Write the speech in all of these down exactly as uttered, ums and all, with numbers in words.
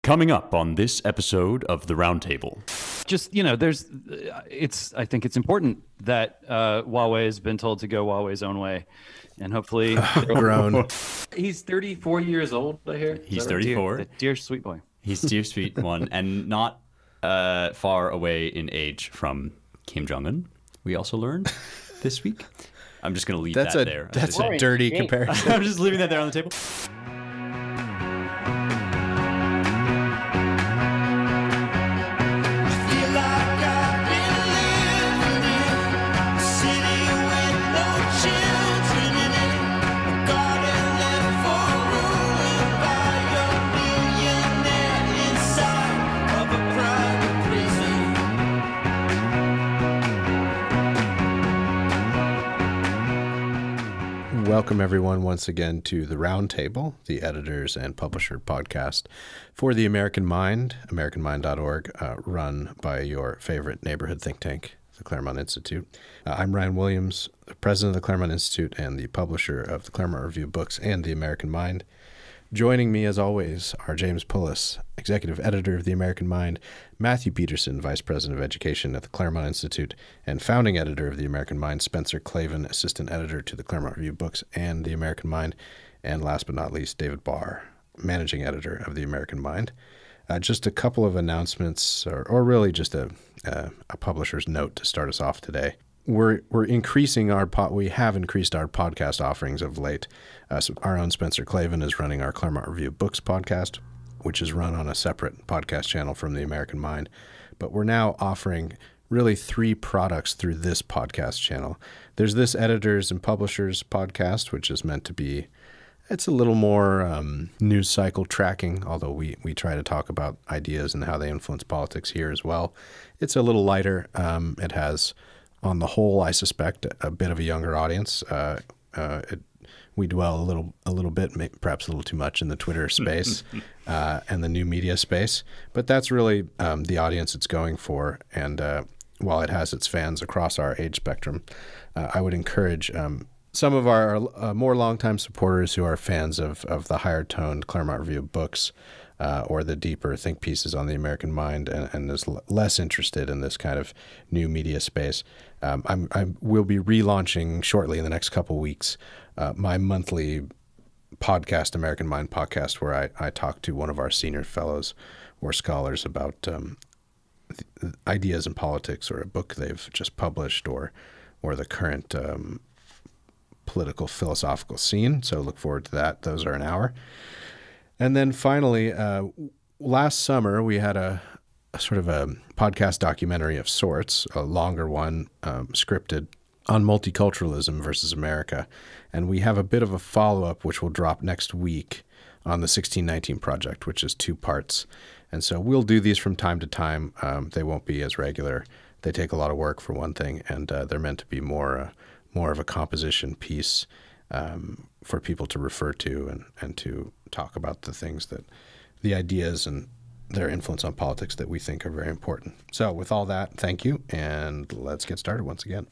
Coming up on this episode of the Roundtable. Just, you know, there's, it's, I think it's important that uh, Huawei has been told to go Huawei's own way. And hopefully, grown. He's thirty-four years old, I hear. He's thirty-four. Dear, dear sweet boy. He's dear sweet one, and not uh, far away in age from Kim Jong-un, we also learned this week. I'm just going to leave that's that a, there. That's a dirty comparison. I'm just leaving that there on the table. Welcome, everyone, once again to the Roundtable, the editors and publisher podcast for the American Mind, american mind dot org, uh, run by your favorite neighborhood think tank, the Claremont Institute. Uh, I'm Ryan Williams, the president of the Claremont Institute and the publisher of the Claremont Review books and the American Mind. Joining me, as always, are James Pullis, executive editor of the American Mind, Matthew Peterson, vice president of education at the Claremont Institute, and founding editor of the American Mind, Spencer Clavin, assistant editor to the Claremont Review books and the American Mind, and last but not least, David Barr, managing editor of the American Mind. Uh, just a couple of announcements, or, or really just a, uh, a publisher's note to start us off today. We're we're increasing our pod, we have increased our podcast offerings of late. Uh, so our own Spencer Clavin is running our Claremont Review Books podcast, which is run on a separate podcast channel from the American Mind. But we're now offering really three products through this podcast channel. There's this editors and publishers podcast, which is meant to be, it's a little more um, news cycle tracking, although we, we try to talk about ideas and how they influence politics here as well. It's a little lighter. Um, it has, on the whole, I suspect, a bit of a younger audience. Uh, uh, it, we dwell a little, a little bit, perhaps a little too much in the Twitter space uh, and the new media space, but that's really um, the audience it's going for. And uh, while it has its fans across our age spectrum, uh, I would encourage um, some of our uh, more longtime supporters who are fans of of the higher toned Claremont Review books uh, or the deeper think pieces on the American Mind, and, and is l- less interested in this kind of new media space. Um, I'm, I will be relaunching shortly in the next couple weeks uh, my monthly podcast, American Mind podcast, where I, I talk to one of our senior fellows or scholars about um, th- ideas in politics, or a book they've just published, or or the current um, political philosophical scene. So look forward to that. Those are an hour. And then finally, uh, last summer we had a A sort of a podcast documentary of sorts, a longer one, um, scripted, on multiculturalism versus America. And we have a bit of a follow-up, which will drop next week, on the sixteen nineteen Project, which is two parts. And so we'll do these from time to time. Um, they won't be as regular. They take a lot of work, for one thing, and uh, they're meant to be more uh, more of a composition piece um, for people to refer to and, and to talk about the things that, the ideas and their influence on politics that we think are very important. So with all that, thank you, and let's get started once again.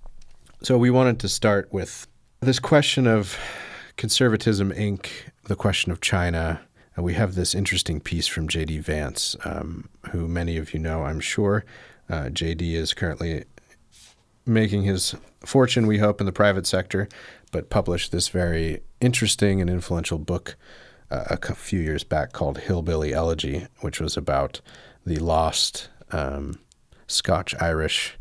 So we wanted to start with this question of conservatism, Incorporated, the question of China. And we have this interesting piece from J D Vance, um, who many of you know, I'm sure. Uh, J D is currently making his fortune, we hope, in the private sector, but published this very interesting and influential book Uh, a few years back called Hillbilly Elegy, which was about the lost um, Scotch-Irish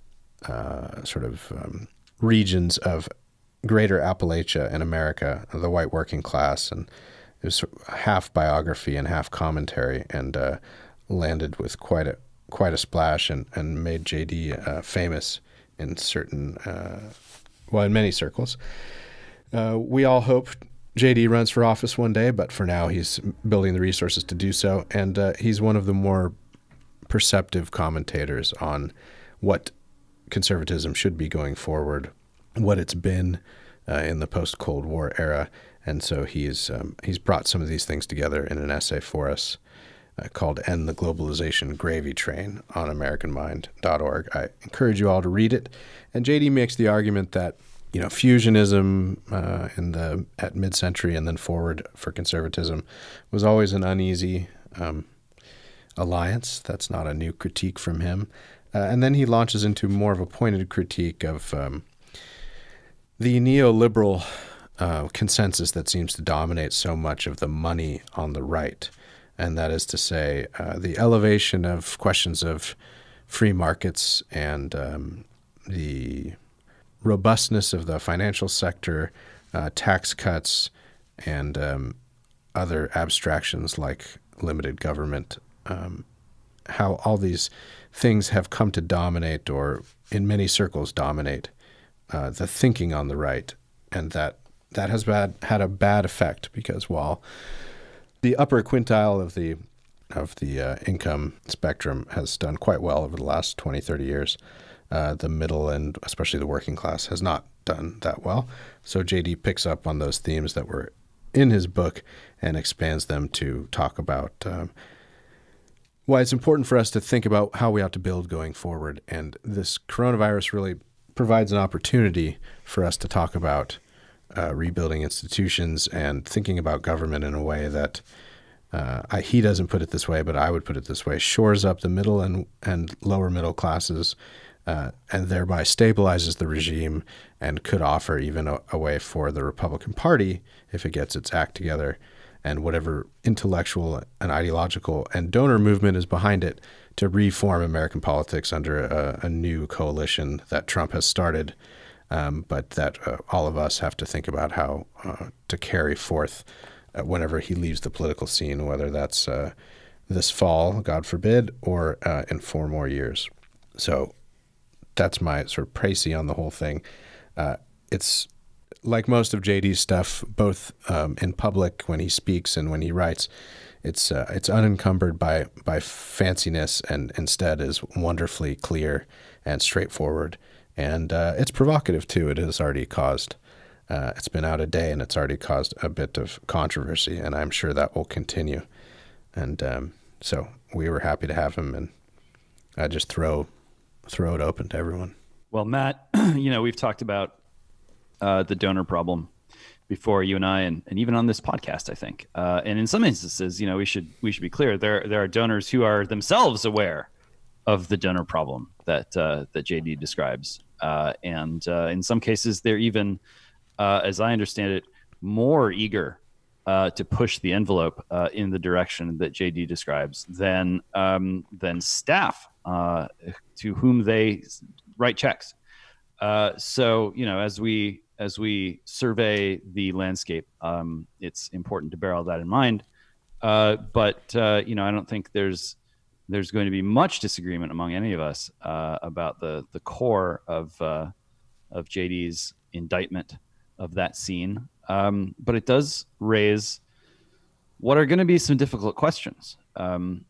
uh, sort of um, regions of greater Appalachia in America, the white working class. And it was half biography and half commentary, and uh, landed with quite a quite a splash, and, and made J D uh, famous in certain, uh, well, in many circles. Uh, we all hope J D runs for office one day, but for now he's building the resources to do so. And uh, he's one of the more perceptive commentators on what conservatism should be going forward, what it's been uh, in the post-Cold War era. And so he's um, he's brought some of these things together in an essay for us uh, called End the Globalization Gravy Train on american mind dot org. I encourage you all to read it. And J D makes the argument that, you know, fusionism uh, in the at mid-century and then forward for conservatism was always an uneasy um, alliance. That's not a new critique from him. Uh, and then he launches into more of a pointed critique of um, the neoliberal uh, consensus that seems to dominate so much of the money on the right. And that is to say, uh, the elevation of questions of free markets and um, the robustness of the financial sector, uh, tax cuts, and um, other abstractions like limited government, um, how all these things have come to dominate, or in many circles dominate, uh, the thinking on the right. And that that has bad, had a bad effect, because while the upper quintile of the of the uh, income spectrum has done quite well over the last twenty, thirty years, uh, the middle and especially the working class has not done that well. So J D picks up on those themes that were in his book and expands them to talk about um, why it's important for us to think about how we ought to build going forward. And this coronavirus really provides an opportunity for us to talk about uh, rebuilding institutions and thinking about government in a way that uh, I, he doesn't put it this way, but I would put it this way: shores up the middle and, and lower middle classes, uh, and thereby stabilizes the regime, and could offer even a, a way for the Republican Party, if it gets its act together, and whatever intellectual and ideological and donor movement is behind it, to reform American politics under a, a new coalition that Trump has started, um, but that uh, all of us have to think about how uh, to carry forth uh, whenever he leaves the political scene, whether that's uh, this fall, God forbid, or uh, in four more years. So that's my sort of précis on the whole thing. Uh, it's like most of J D's stuff, both um, in public when he speaks and when he writes, it's uh, it's unencumbered by by fanciness, and instead is wonderfully clear and straightforward. And uh, it's provocative too. It has already caused, uh, it's been out a day and it's already caused a bit of controversy, and I'm sure that will continue. And um, so we were happy to have him, and I just throw throw it open to everyone. Well, Matt, you know, we've talked about uh, the donor problem before, you and I, and, and even on this podcast, I think. Uh, and in some instances, you know, we should we should be clear, there there are donors who are themselves aware of the donor problem that uh, that J D describes, uh, and uh, in some cases, they're even, uh, as I understand it, more eager uh, to push the envelope uh, in the direction that J D describes than um, than staff uh, to whom they write checks. Uh, so, you know, as we as we survey the landscape, um, it's important to bear all that in mind. Uh, but uh, you know, I don't think there's there's going to be much disagreement among any of us uh, about the the core of uh, of J D's indictment of that scene. Um, but it does raise what are going to be some difficult questions, um,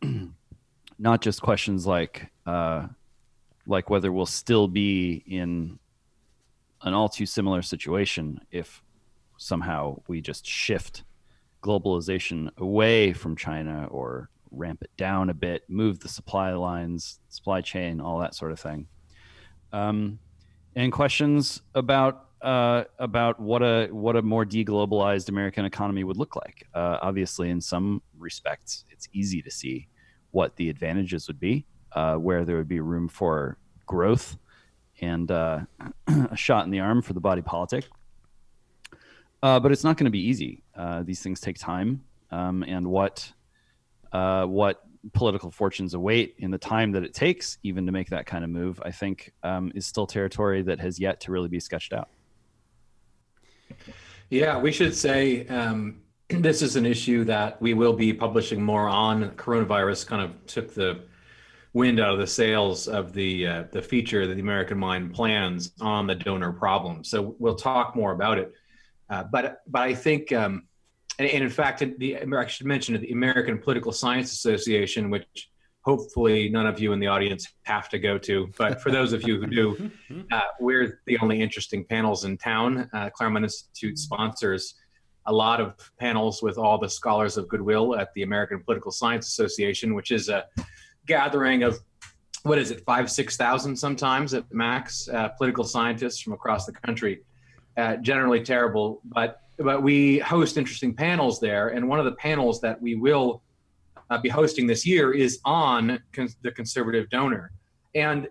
not just questions like uh, like whether we'll still be in an all too similar situation if somehow we just shift globalization away from China, or ramp it down a bit, move the supply lines, supply chain, all that sort of thing. Um, and questions about uh, about what a what a more deglobalized American economy would look like. Uh, obviously, in some respects, it's easy to see what the advantages would be, uh, where there would be room for growth and uh, a shot in the arm for the body politic. Uh, but it's not going to be easy. Uh, these things take time, um, and what uh, what political fortunes await in the time that it takes even to make that kind of move, I think, um, is still territory that has yet to really be sketched out. Yeah, we should say um, this is an issue that we will be publishing more on. Coronavirus kind of took the wind out of the sails of the uh, the feature that the American Mind plans on the donor problem. So we'll talk more about it. Uh, but but I think, um, and, and in fact, the, I should mention the American Political Science Association, which hopefully none of you in the audience have to go to. But for those of you who do, uh, we're the only interesting panels in town. Uh, Claremont Institute sponsors a lot of panels with all the scholars of goodwill at the American Political Science Association, which is a gathering of, what is it, five, six thousand sometimes at max, uh, political scientists from across the country. Uh, generally terrible, but but we host interesting panels there. And one of the panels that we will uh, be hosting this year is on cons- the conservative donor. And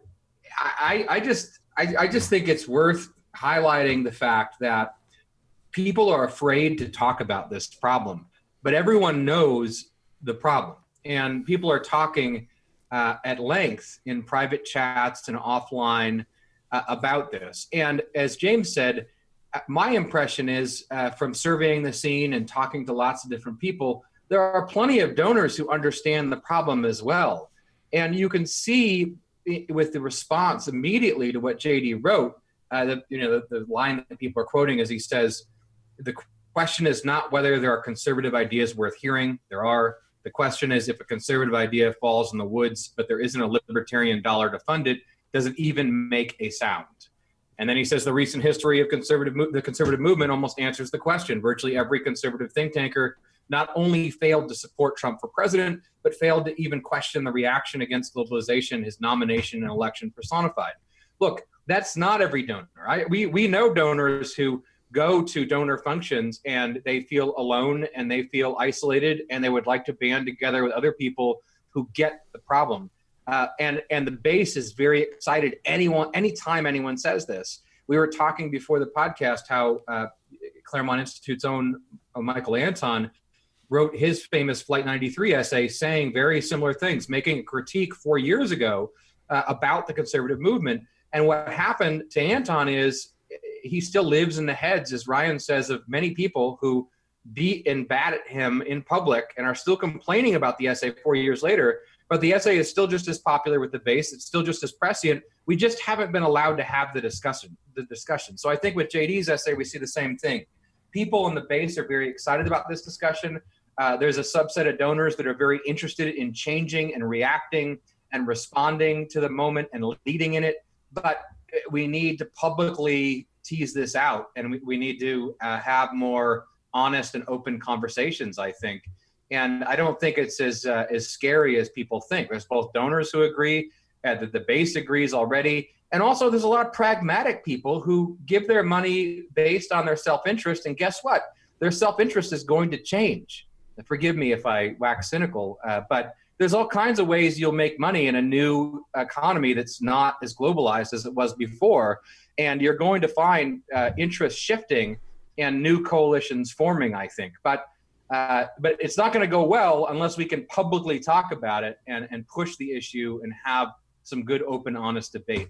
I, I just I, I just think it's worth highlighting the fact that people are afraid to talk about this problem, but everyone knows the problem. And people are talking uh, at length in private chats and offline uh, about this. And as James said, my impression is uh, from surveying the scene and talking to lots of different people, there are plenty of donors who understand the problem as well. And you can see with the response immediately to what J D wrote, uh, the, you know, the, the line that people are quoting as he says, the question is not whether there are conservative ideas worth hearing. There are. The question is if a conservative idea falls in the woods, but there isn't a libertarian dollar to fund it, does it even make a sound? And then he says the recent history of conservative mo- the conservative movement almost answers the question. Virtually every conservative think tanker not only failed to support Trump for president, but failed to even question the reaction against globalization, his nomination and election personified. Look, that's not every donor. Right? We we know donors who go to donor functions and they feel alone and they feel isolated and they would like to band together with other people who get the problem. Uh, and and the base is very excited. Anyone, anytime anyone says this, we were talking before the podcast how uh, Claremont Institute's own uh, Michael Anton wrote his famous Flight ninety-three essay saying very similar things, making a critique four years ago uh, about the conservative movement. And what happened to Anton is he still lives in the heads, as Ryan says, of many people who beat and bat at him in public and are still complaining about the essay four years later. But the essay is still just as popular with the base. It's still just as prescient. We just haven't been allowed to have the discussion. The discussion. So I think with J D's essay, we see the same thing. People in the base are very excited about this discussion. Uh, there's a subset of donors that are very interested in changing and reacting and responding to the moment and leading in it. But we need to publicly tease this out, and we, we need to uh, have more honest and open conversations, I think. And I don't think it's as uh, as scary as people think. There's both donors who agree, uh, that the base agrees already, and also there's a lot of pragmatic people who give their money based on their self-interest, and guess what? Their self-interest is going to change. Forgive me if I wax cynical, uh, but there's all kinds of ways you'll make money in a new economy that's not as globalized as it was before, and you're going to find uh, interest shifting and new coalitions forming, I think. But Uh, but it's not going to go well unless we can publicly talk about it and, and push the issue and have some good, open, honest debate.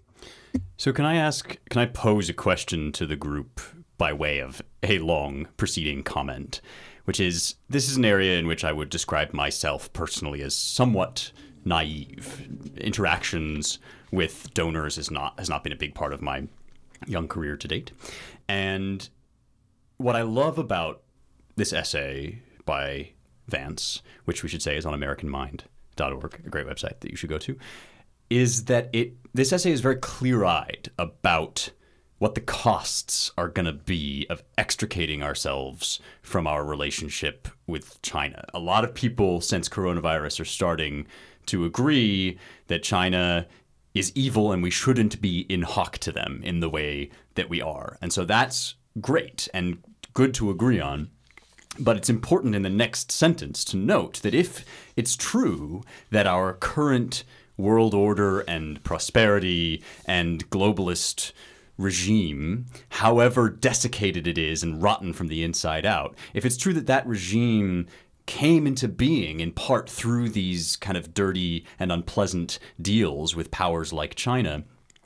So can I ask, can I pose a question to the group by way of a long preceding comment, which is, this is an area in which I would describe myself personally as somewhat naive. Interactions with donors is not has not been a big part of my young career to date. And what I love about this essay by Vance, which we should say is on American Mind dot org, a great website that you should go to, is that it this essay is very clear-eyed about what the costs are going to be of extricating ourselves from our relationship with China. A lot of people, since coronavirus, are starting to agree that China is evil and we shouldn't be in hock to them in the way that we are. And so that's great and good to agree on. But it's important in the next sentence to note that if it's true that our current world order and prosperity and globalist regime, however desiccated it is and rotten from the inside out, if it's true that that regime came into being in part through these kind of dirty and unpleasant deals with powers like China,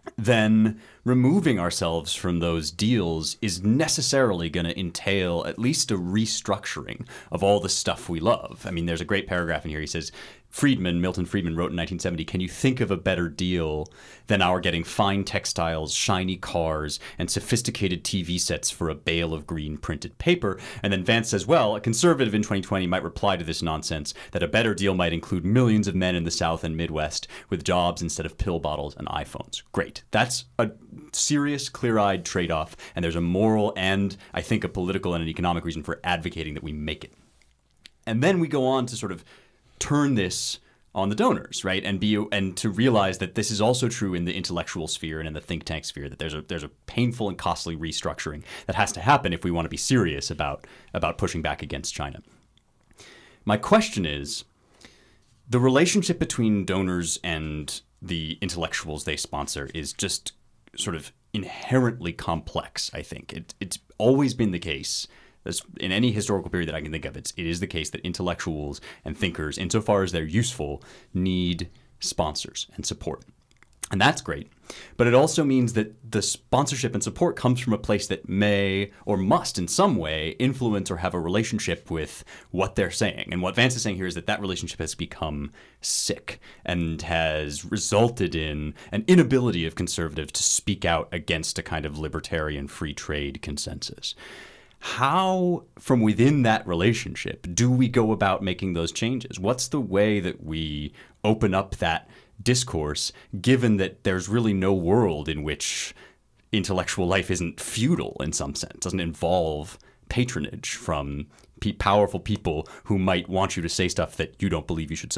then removing ourselves from those deals is necessarily going to entail at least a restructuring of all the stuff we love. I mean, there's a great paragraph in here. He says, Friedman, Milton Friedman wrote in nineteen seventy, "Can you think of a better deal than our getting fine textiles, shiny cars, and sophisticated T V sets for a bale of green printed paper?" And then Vance says, well, a conservative in twenty twenty might reply to this nonsense that a better deal might include millions of men in the South and Midwest with jobs instead of pill bottles and iPhones. Great. That's a serious, clear-eyed trade-off, and there's a moral and, I think, a political and an economic reason for advocating that we make it. And then we go on to sort of turn this on the donors, right? And be and to realize that this is also true in the intellectual sphere and in the think tank sphere, that there's a there's a painful and costly restructuring that has to happen if we want to be serious about about pushing back against China. My question is, the relationship between donors and the intellectuals they sponsor is just sort of inherently complex, I think. It, it's always been the case. In any historical period that I can think of, it's, it is the case that intellectuals and thinkers, insofar as they're useful, need sponsors and support. And that's great. But it also means that the sponsorship and support comes from a place that may or must in some way influence or have a relationship with what they're saying. And what Vance is saying here is that that relationship has become sick and has resulted in an inability of conservatives to speak out against a kind of libertarian free trade consensus. How, from within that relationship, do we go about making those changes? What's the way that we open up that discourse, given that there's really no world in which intellectual life isn't feudal in some sense, doesn't involve patronage from pe- powerful people who might want you to say stuff that you don't believe you should say?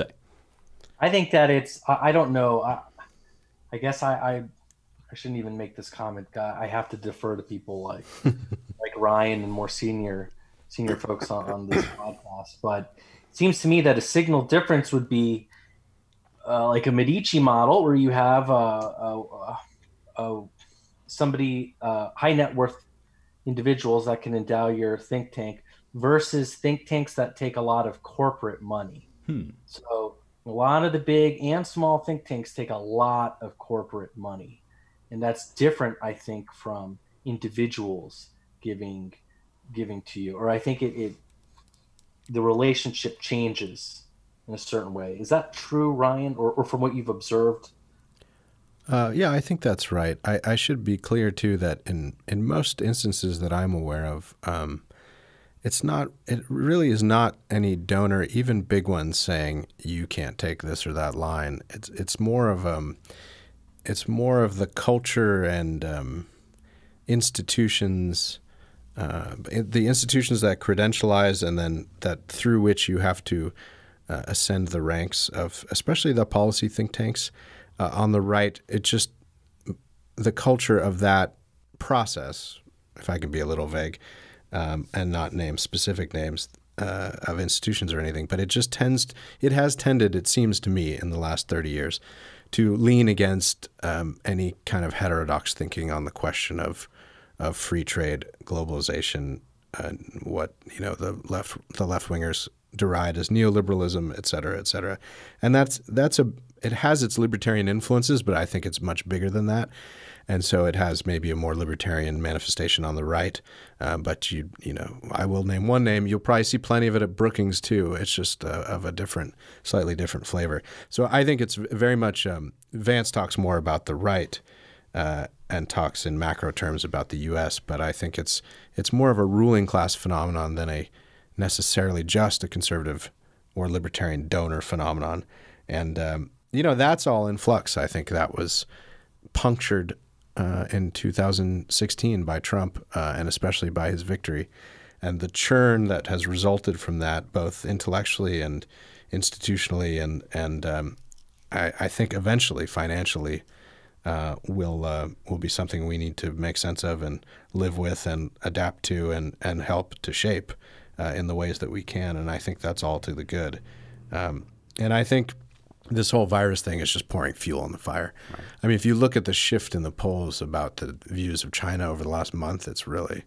I think that it's, I, I don't know. I, I guess I, I, I shouldn't even make this comment. I have to defer to people like, like Ryan and more senior, senior folks on, on this podcast. But it seems to me that a signal difference would be, Uh, like a Medici model where you have uh, uh, uh, somebody, uh, high net worth individuals that can endow your think tank versus think tanks that take a lot of corporate money. Hmm. So a lot of the big and small think tanks take a lot of corporate money. And that's different, I think, from individuals giving giving to you. Or I think it, it the relationship changes in a certain way. Is that true, Ryan, or, or from what you've observed? Uh, yeah, I think that's right. I, I should be clear, too, that in, in most instances that I'm aware of, um, it's not, it really is not any donor, even big ones, saying you can't take this or that line. It's it's more of um, it's more of the culture and um, institutions, uh, the institutions that credentialize and then that through which you have to Uh, ascend the ranks of, especially the policy think tanks uh, on the right. It just, the culture of that process, if I can be a little vague um, and not name specific names uh, of institutions or anything, but it just tends, it has tended, it seems to me, in the last thirty years to lean against um, any kind of heterodox thinking on the question of, of free trade, globalization, and what, you know, the left, the left wingers deride as neoliberalism, et cetera, et cetera. And that's that's a it has its libertarian influences, but I think it's much bigger than that. And so it has maybe a more libertarian manifestation on the right. Uh, but you you know, I will name one name. You'll probably see plenty of it at Brookings too. It's just uh, of a different, slightly different flavor. So I think it's very much um, Vance talks more about the right uh, and talks in macro terms about the U S. But I think it's it's more of a ruling class phenomenon than a necessarily just a conservative or libertarian donor phenomenon. And, um, you know, that's all in flux. I think that was punctured uh, in two thousand sixteen by Trump uh, and especially by his victory. And the churn that has resulted from that, both intellectually and institutionally and, and um, I, I think eventually financially uh, will uh, will be something we need to make sense of and live with and adapt to and, and help to shape Uh, in the ways that we can, and I think that's all to the good. Um, and I think this whole virus thing is just pouring fuel on the fire. Right. I mean, if you look at the shift in the polls about the views of China over the last month, it's really,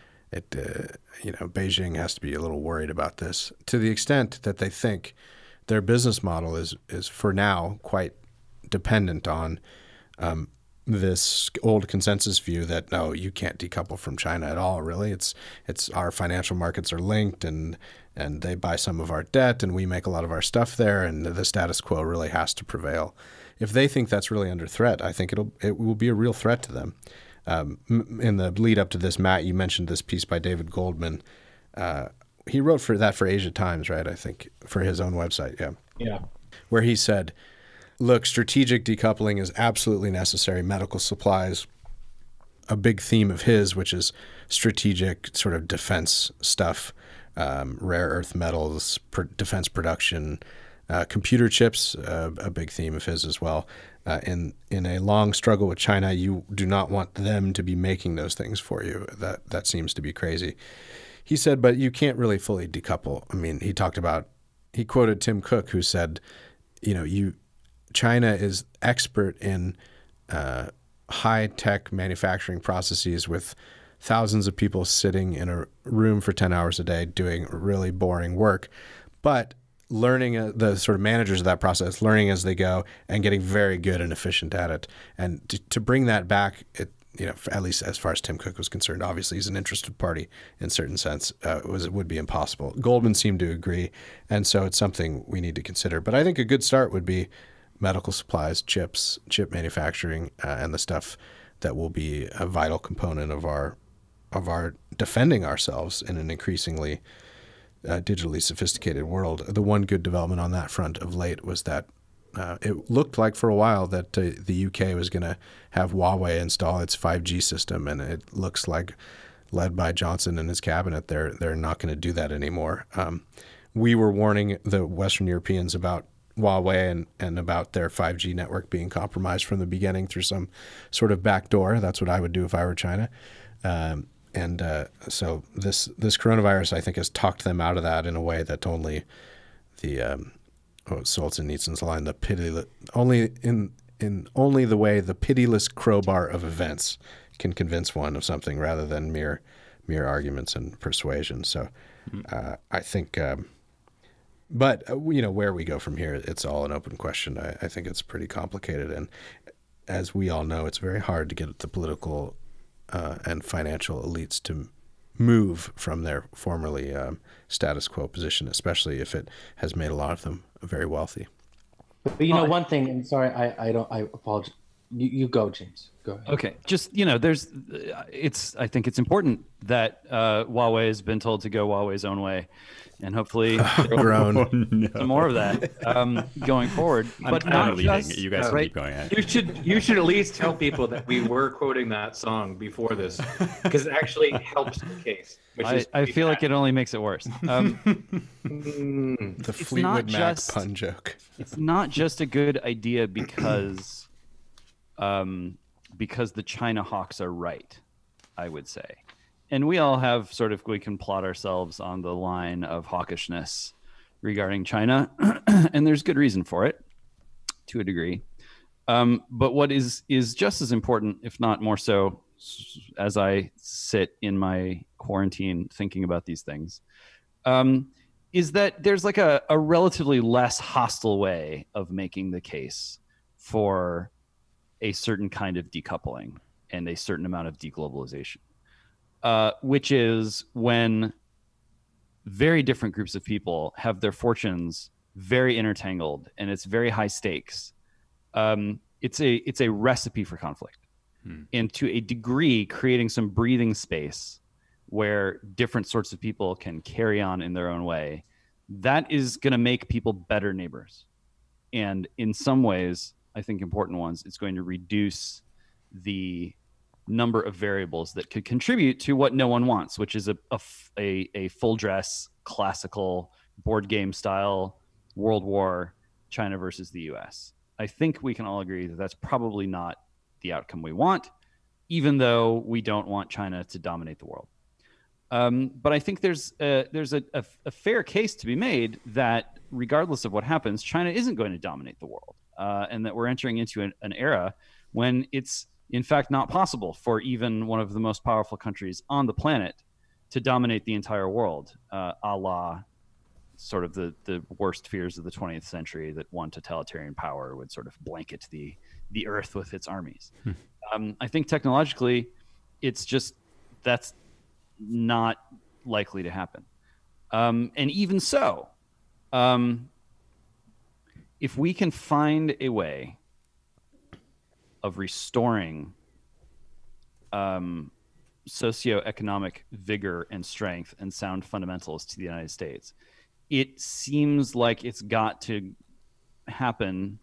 it uh, you know, Beijing has to be a little worried about this to the extent that they think their business model is is for now quite dependent on um, this old consensus view that no, you can't decouple from China at all. Really, it's it's our financial markets are linked, and and they buy some of our debt, and we make a lot of our stuff there, and the status quo really has to prevail. If they think that's really under threat, I think it'll it will be a real threat to them. Um, in the lead up to this, Matt, you mentioned this piece by David Goldman. Uh, he wrote for that for Asia Times, right? I think for his own website, yeah, yeah, where he said, look, strategic decoupling is absolutely necessary. Medical supplies, a big theme of his, which is strategic sort of defense stuff, um, rare earth metals, pr- defense production, uh, computer chips, uh, a big theme of his as well. Uh, in in a long struggle with China, you do not want them to be making those things for you. That that seems to be crazy. He said, but you can't really fully decouple. I mean, he talked about, he quoted Tim Cook, who said, you know, you China is expert in uh, high-tech manufacturing processes with thousands of people sitting in a room for ten hours a day doing really boring work, but learning uh, the sort of managers of that process, learning as they go and getting very good and efficient at it. And to, to bring that back, it, you know, at least as far as Tim Cook was concerned, obviously he's an interested party in certain sense, uh, it was, it would be impossible. Goldman seemed to agree. And so it's something we need to consider. But I think a good start would be medical supplies, chips, chip manufacturing, uh, and the stuff that will be a vital component of our of our defending ourselves in an increasingly uh, digitally sophisticated world. The one good development on that front of late was that uh, it looked like for a while that uh, the U K was going to have Huawei install its five G system, and it looks like, led by Johnson and his cabinet, they're they're not going to do that anymore. Um, we were warning the Western Europeans about Huawei and, and about their five G network being compromised from the beginning through some sort of back door. That's what I would do if I were China. Um, And uh, so this this coronavirus, I think, has talked them out of that in a way that only the um, oh, Solzhenitsyn's line, the pitiless, only in in only the way the pitiless crowbar of events can convince one of something rather than mere mere arguments and persuasion. So uh, I think, um, but uh, you know, where we go from here, it's all an open question. I, I think it's pretty complicated, and as we all know, it's very hard to get the political Uh, and financial elites to move from their formerly um, status quo position, especially if it has made a lot of them very wealthy. But you know, one thing, and sorry, I, I don't, I apologize. You, you go, James. Go ahead. Okay, just you know, there's, it's. I think it's important that uh, Huawei has been told to go Huawei's own way, and hopefully Grown. Oh, no. some more of that um, going forward. I'm but kind not of leading. just, You guys can right? keep going at it. You should you should at least tell people that we were quoting that song before this, because it actually helps the case. Which I, is I feel like it only makes it worse. Um, Mm. The It's Fleetwood not Mac just- pun joke. it's not just a good idea because um, because the China hawks are right, I would say. And we all have sort of, we can plot ourselves on the line of hawkishness regarding China, and there's good reason for it to a degree. Um, but what is is just as important, if not more so, as I sit in my quarantine thinking about these things, um, is that there's like a, a relatively less hostile way of making the case for a certain kind of decoupling and a certain amount of deglobalization, uh, which is when very different groups of people have their fortunes very intertangled and it's very high stakes. Um, it's a it's a recipe for conflict, hmm. and to a degree, creating some breathing space where different sorts of people can carry on in their own way. That is going to make people better neighbors, and in some ways, I think important ones, it's going to reduce the number of variables that could contribute to what no one wants, which is a a, a, a full dress, classical board game style World War, China versus the U S. I think we can all agree that that's probably not the outcome we want, even though we don't want China to dominate the world. Um, but I think there's a, there's a, a, a fair case to be made that regardless of what happens, China isn't going to dominate the world, uh, and that we're entering into an, an era when it's in fact not possible for even one of the most powerful countries on the planet to dominate the entire world, uh, a la sort of the, the worst fears of the twentieth century, that one totalitarian power would sort of blanket the, the earth with its armies. Hmm. Um, I think technologically, it's just, that's not likely to happen. Um, and even so, um, if we can find a way of restoring um, socioeconomic vigor and strength and sound fundamentals to the United States, it seems like it's got to happen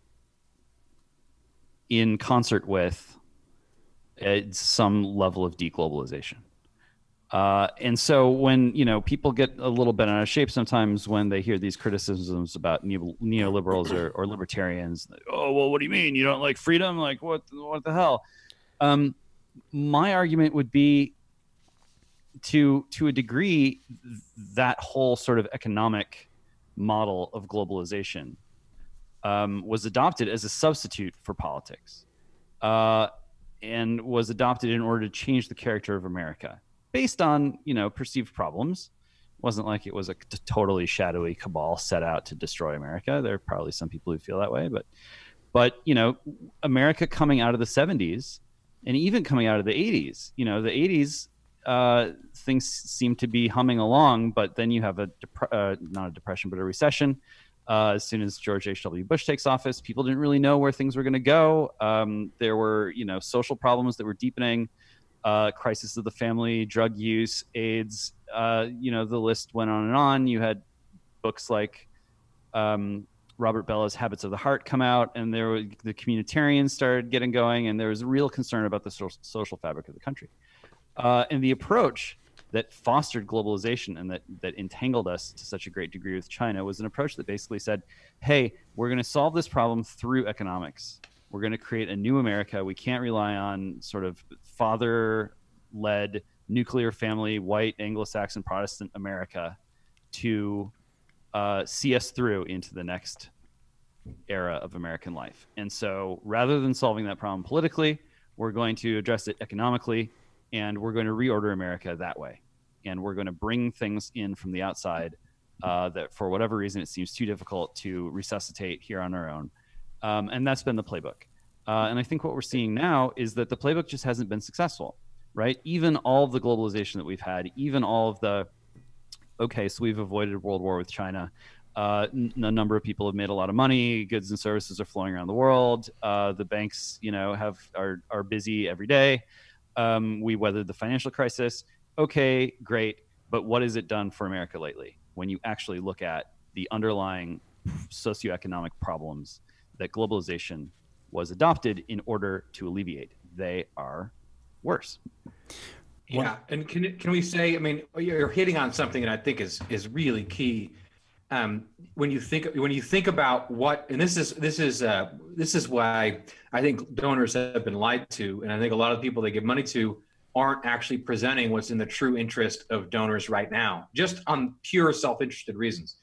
in concert with uh, some level of deglobalization. Uh, and so when, you know, people get a little bit out of shape sometimes when they hear these criticisms about neo- neoliberals or, or libertarians. Oh, well, what do you mean? You don't like freedom? Like, what, what the hell? Um, my argument would be, to to a degree, that whole sort of economic model of globalization um, was adopted as a substitute for politics, uh, and was adopted in order to change the character of America based on, you know, perceived problems. It wasn't like it was a t- totally shadowy cabal set out to destroy America. There are probably some people who feel that way, but, but you know, America coming out of the seventies and even coming out of the eighties, you know, the eighties, uh, things seem to be humming along, but then you have a, dep- uh, not a depression, but a recession. Uh, as soon as George H W Bush takes office, people didn't really know where things were going to go. Um, there were, you know, social problems that were deepening, uh, crisis of the family, drug use, AIDS. Uh, you know, the list went on and on. You had books like um, Robert Bella's Habits of the Heart come out, and there were, the communitarians started getting going, and there was a real concern about the so- social fabric of the country. Uh, and the approach that fostered globalization and that, that entangled us to such a great degree with China was an approach that basically said, hey, we're going to solve this problem through economics. We're going to create a new America. We can't rely on sort of father-led, nuclear family, white, Anglo-Saxon, Protestant America to uh, see us through into the next era of American life. And so rather than solving that problem politically, we're going to address it economically, and we're going to reorder America that way. And we're going to bring things in from the outside uh, that for whatever reason it seems too difficult to resuscitate here on our own. Um, and that's been the playbook. Uh, and I think what we're seeing now is that the playbook just hasn't been successful, right? Even all of the globalization that we've had, even all of the, okay, so we've avoided World War with China. Uh, n- a number of people have made a lot of money. Goods and services are flowing around the world. Uh, the banks, you know, have are are busy every day. Um, we weathered the financial crisis. Okay, great. But what has it done for America lately? When you actually look at the underlying socioeconomic problems that globalization was adopted in order to alleviate, they are worse. Yeah, and can can we say? I mean, you're hitting on something that I think is is really key. Um, when you think when you think about what, and this is this is uh, this is why I think donors have been lied to, and I think a lot of people they give money to aren't actually presenting what's in the true interest of donors right now, just on pure self-interested reasons.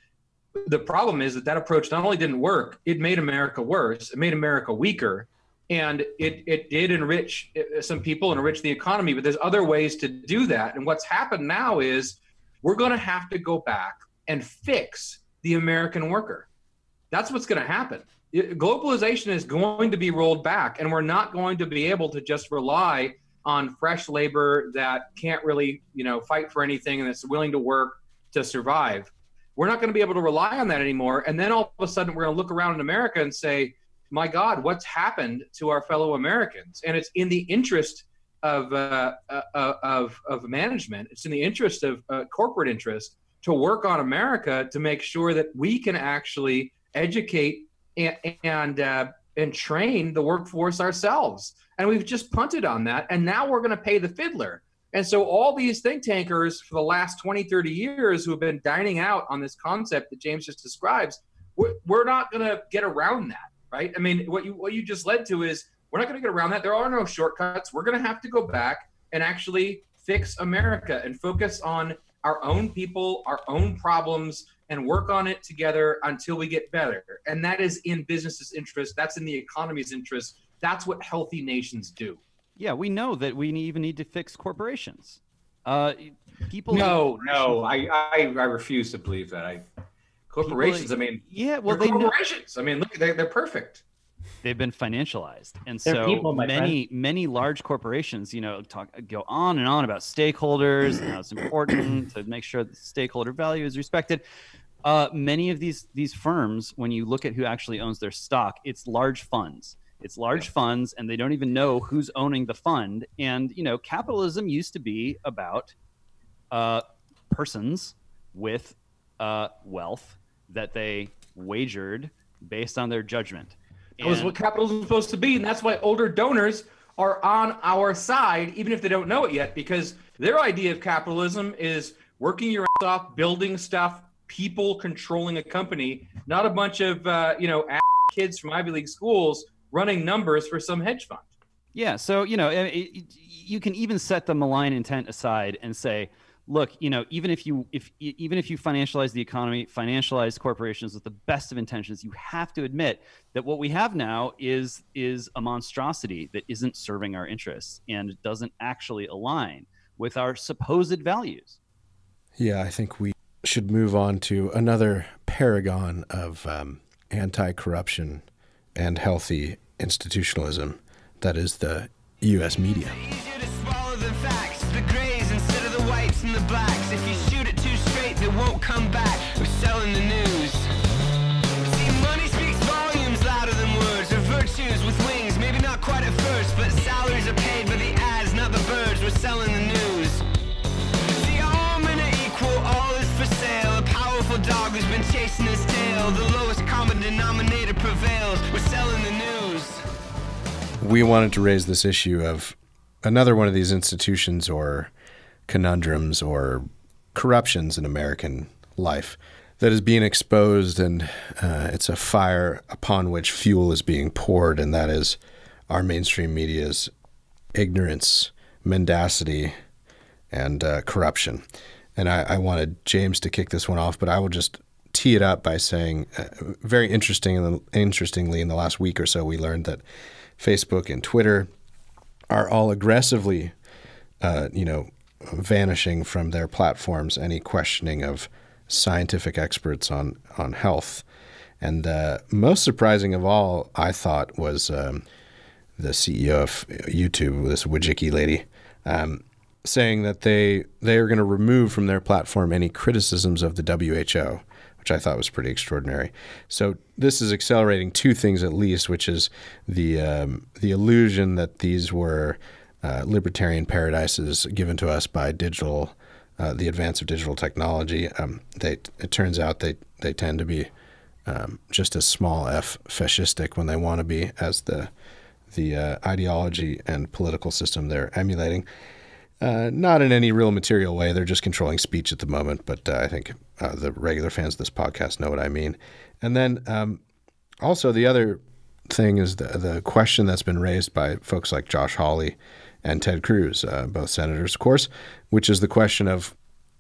The problem is that that approach not only didn't work, it made America worse, it made America weaker, and it it did enrich some people, enrich the economy, but there's other ways to do that. And what's happened now is we're going to have to go back and fix the American worker. That's what's going to happen. It, globalization is going to be rolled back, and we're not going to be able to just rely on fresh labor that can't really, you know, fight for anything and that's willing to work to survive. We're not going to be able to rely on that anymore. And then all of a sudden we're going to look around in America and say, my God, what's happened to our fellow Americans? And it's in the interest of uh, uh, of, of management. It's in the interest of uh, corporate interest to work on America to make sure that we can actually educate and and, uh, and train the workforce ourselves. And we've just punted on that. And now we're going to pay the fiddler. And so all these think tankers for the last twenty, thirty years who have been dining out on this concept that James just describes, we're, we're not going to get around that, right? I mean, what you what you just led to is we're not going to get around that. There are no shortcuts. We're going to have to go back and actually fix America and focus on our own people, our own problems, and work on it together until we get better. And that is in business's interest. That's in the economy's interest. That's what healthy nations do. Yeah, we know that we even need to fix corporations. Uh, people. No, no, I, I, I refuse to believe that. I corporations. People, I mean, yeah, well, they're they corporations. Know. I mean, look, they're they're perfect. They've been financialized, and They're so people, my many friend. many large corporations, you know, talk go on and on about stakeholders and how it's important to make sure that stakeholder value is respected. Uh, many of these these firms, when you look at who actually owns their stock, it's large funds. It's large yeah. funds, and they don't even know who's owning the fund. And you know, capitalism used to be about uh, persons with uh, wealth that they wagered based on their judgment. That was what capitalism is supposed to be, and that's why older donors are on our side, even if they don't know it yet, because their idea of capitalism is working your ass off, building stuff, people controlling a company, not a bunch of uh, you know ass kids from Ivy League schools running numbers for some hedge fund. Yeah, so you know, it, it, you can even set the malign intent aside and say, look, you know, even if you if even if you financialize the economy, financialize corporations with the best of intentions, you have to admit that what we have now is is a monstrosity that isn't serving our interests and doesn't actually align with our supposed values. Yeah, I think we should move on to another paragon of um, anti-corruption and healthy institutionalism. That is the U S media. Easier to swallow than facts. The grays instead of the whites and the blacks. If you shoot it too straight, they won't come back. We're selling the news. See, money speaks volumes louder than words. Or virtues with wings, maybe not quite at first, but salaries are paid by the ads, not the birds. We're selling the news. See, all men are equal, all is for sale. A powerful dog who's been chasing his tail. The lowest common denominator prevails. We're selling the news. We wanted to raise this issue of another one of these institutions or conundrums or corruptions in American life that is being exposed, and uh, it's a fire upon which fuel is being poured, and that is our mainstream media's ignorance, mendacity, and uh, corruption. And I, I wanted James to kick this one off, but I will just tee it up by saying, uh, very interesting, interestingly, in the last week or so, we learned that Facebook and Twitter are all aggressively, uh, you know, vanishing from their platforms any questioning of scientific experts on, on health. And uh, most surprising of all, I thought, was um, the C E O of YouTube, this Wojcicki lady, um, saying that they they are going to remove from their platform any criticisms of the W H O, which I thought was pretty extraordinary. So this is accelerating two things at least, which is the um, the illusion that these were uh, libertarian paradises given to us by digital, uh, the advance of digital technology. Um, they it turns out they they tend to be um, just as small f fascistic when they want to be as the the uh, ideology and political system they're emulating. Uh, not in any real material way. They're just controlling speech at the moment. But uh, I think uh, the regular fans of this podcast know what I mean. And then um, also the other thing is the, the question that's been raised by folks like Josh Hawley and Ted Cruz, uh, both senators, of course, which is the question of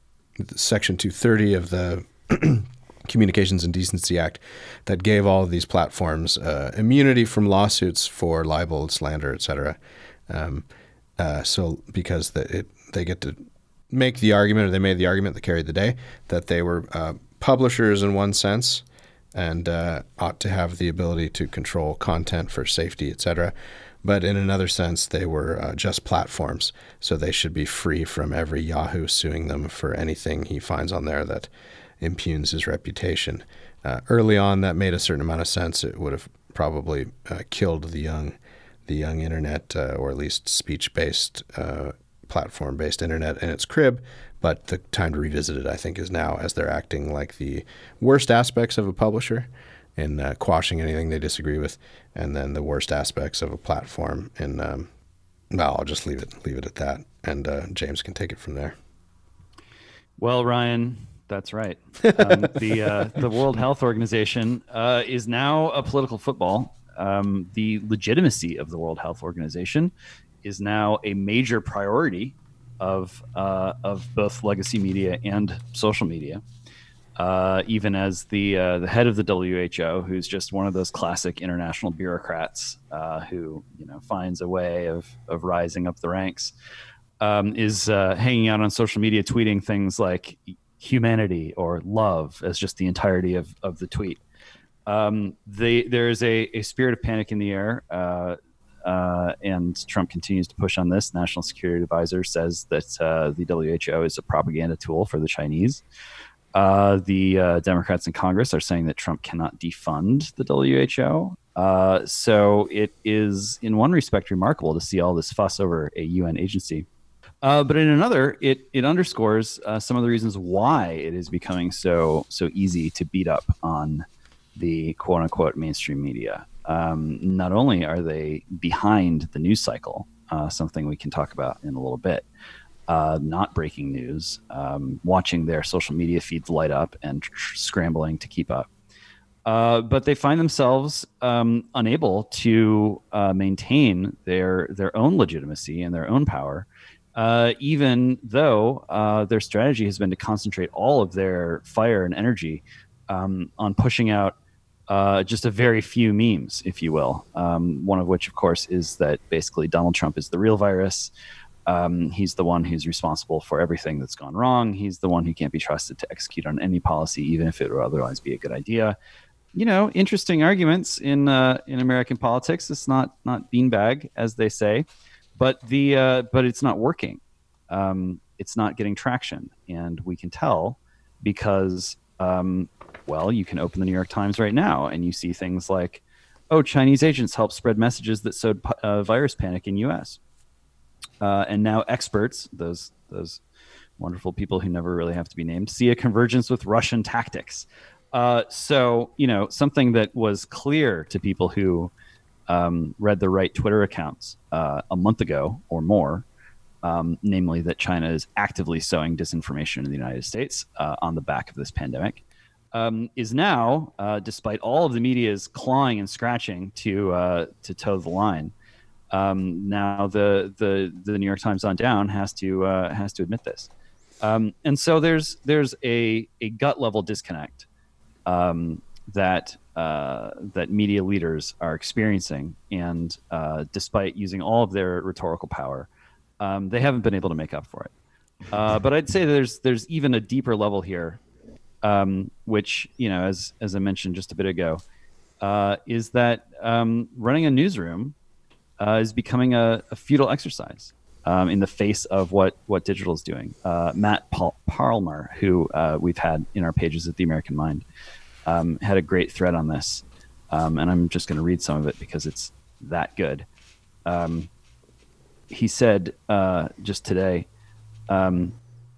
Section two thirty of the Communications and Decency Act that gave all of these platforms uh, immunity from lawsuits for libel, slander, et cetera. Um, Uh, so because the, it, they get to make the argument, or they made the argument that carried the day, that they were uh, publishers in one sense and uh, ought to have the ability to control content for safety, et cetera. But in another sense, they were uh, just platforms, so they should be free from every Yahoo suing them for anything he finds on there that impugns his reputation. Uh, early on, that made a certain amount of sense. It would have probably uh, killed the young the young internet, uh, or at least speech-based, uh, platform-based internet in its crib. But the time to revisit it, I think, is now, as they're acting like the worst aspects of a publisher in uh, quashing anything they disagree with, and then the worst aspects of a platform in, um, well, I'll just leave it leave it at that, and uh, James can take it from there. Well, Ryan, that's right. Um, the uh, the World Health Organization uh, is now a political football. Um, the legitimacy of the World Health Organization is now a major priority of uh, of both legacy media and social media. Uh, even as the uh, the head of the W H O, who's just one of those classic international bureaucrats uh, who you know finds a way of of rising up the ranks, um, is uh, hanging out on social media, tweeting things like humanity or love as just the entirety of of the tweet. Um, they, there is a, a spirit of panic in the air, uh, uh, and Trump continues to push on this. National Security Advisor says that uh, the W H O is a propaganda tool for the Chinese. Uh, the uh, Democrats in Congress are saying that Trump cannot defund the W H O. Uh, so it is, in one respect, remarkable to see all this fuss over a U N agency. Uh, but in another, it it underscores uh, some of the reasons why it is becoming so so easy to beat up on the quote unquote mainstream media. Um, not only are they behind the news cycle, uh, something we can talk about in a little bit, uh, not breaking news, um, watching their social media feeds light up and tr- scrambling to keep up. Uh, but they find themselves um, unable to uh, maintain their their own legitimacy and their own power uh, even though uh, their strategy has been to concentrate all of their fire and energy um, on pushing out uh, just a very few memes, if you will. Um, one of which, of course, is that basically Donald Trump is the real virus. Um, he's the one who's responsible for everything that's gone wrong. He's the one who can't be trusted to execute on any policy, even if it would otherwise be a good idea. You know, interesting arguments in uh, in American politics. It's not not beanbag, as they say, but the uh, but it's not working. Um, it's not getting traction, and we can tell because, um, well, you can open the New York Times right now, and you see things like, "Oh, Chinese agents helped spread messages that sowed uh, virus panic in U S" Uh, and now experts, those those wonderful people who never really have to be named, see a convergence with Russian tactics. Uh, so, you know, something that was clear to people who um, read the right Twitter accounts uh, a month ago or more, um, namely that China is actively sowing disinformation in the United States uh, on the back of this pandemic, um, is now, uh, despite all of the media's clawing and scratching to uh, to toe the line, um, now the, the the New York Times on down has to uh, has to admit this, um, and so there's there's a a gut level disconnect. Um, that uh, that media leaders are experiencing, and uh, despite using all of their rhetorical power, um, they haven't been able to make up for it. Uh, but I'd say there's there's even a deeper level here, um, which, you know, as as I mentioned just a bit ago, uh, is that um, running a newsroom uh, is becoming a, a futile exercise um, in the face of what what digital is doing. Uh, Matt Pal- Parlmer, who uh, we've had in our pages at the American Mind, Um, had a great thread on this, um, and I'm just going to read some of it because it's that good. Um, he said uh, just today, um,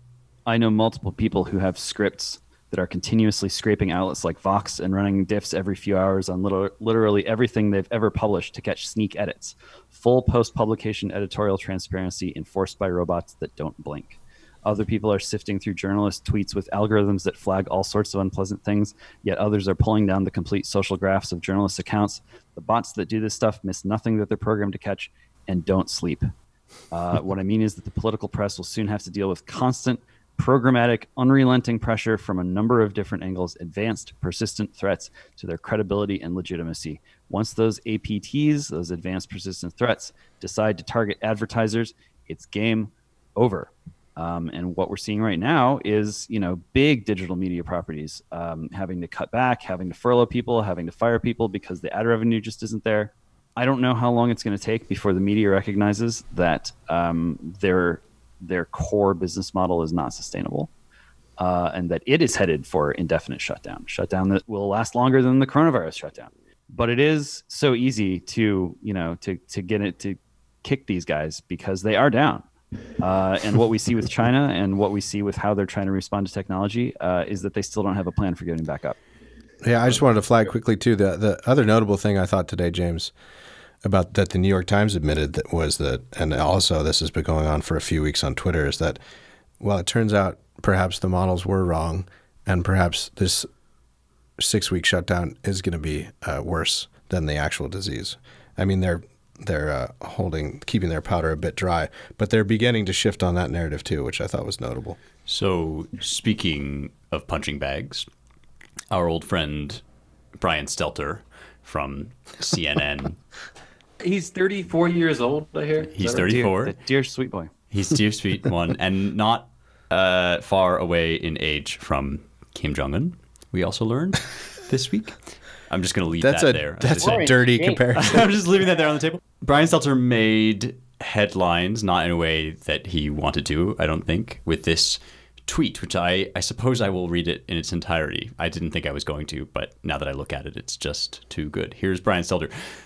I know multiple people who have scripts that are continuously scraping outlets like Vox and running diffs every few hours on liter- literally everything they've ever published to catch sneak edits. Full post-publication editorial transparency enforced by robots that don't blink. Other people are sifting through journalist tweets with algorithms that flag all sorts of unpleasant things, yet others are pulling down the complete social graphs of journalist accounts. The bots that do this stuff miss nothing that they're programmed to catch and don't sleep. Uh, what I mean is that the political press will soon have to deal with constant, programmatic, unrelenting pressure from a number of different angles, advanced, persistent threats to their credibility and legitimacy. Once those A P Ts, those advanced persistent threats, decide to target advertisers, it's game over. Um, and what we're seeing right now is, you know, big digital media properties um, having to cut back, having to furlough people, having to fire people because the ad revenue just isn't there. I don't know how long it's going to take before the media recognizes that um, their their core business model is not sustainable, uh, and that it is headed for indefinite shutdown, shutdown that will last longer than the coronavirus shutdown. But it is so easy to, you know, to to get it to kick these guys because they are down. Uh, and what we see with China and what we see with how they're trying to respond to technology uh, is that they still don't have a plan for getting back up. Yeah, I just wanted to flag quickly, too, the, the other notable thing I thought today, James, about that the New York Times admitted that was that, and also this has been going on for a few weeks on Twitter, is that, well, it turns out perhaps the models were wrong, and perhaps this six-week shutdown is going to be uh, worse than the actual disease. I mean, they're they're uh, holding, keeping their powder a bit dry, but they're beginning to shift on that narrative too, which I thought was notable. So speaking of punching bags, our old friend Brian Stelter from C N N. He's thirty-four years old, I hear. He's thirty-four. Dear, the dear sweet boy. He's dear sweet one, and not uh, far away in age from Kim Jong-un, we also learned this week. I'm just going to leave that's that a, there. That's a dirty comparison. I'm just leaving that there on the table. Brian Stelter made headlines, not in a way that he wanted to, I don't think, with this tweet, which I, I suppose I will read it in its entirety. I didn't think I was going to, but now that I look at it, it's just too good. Here's Brian Stelter.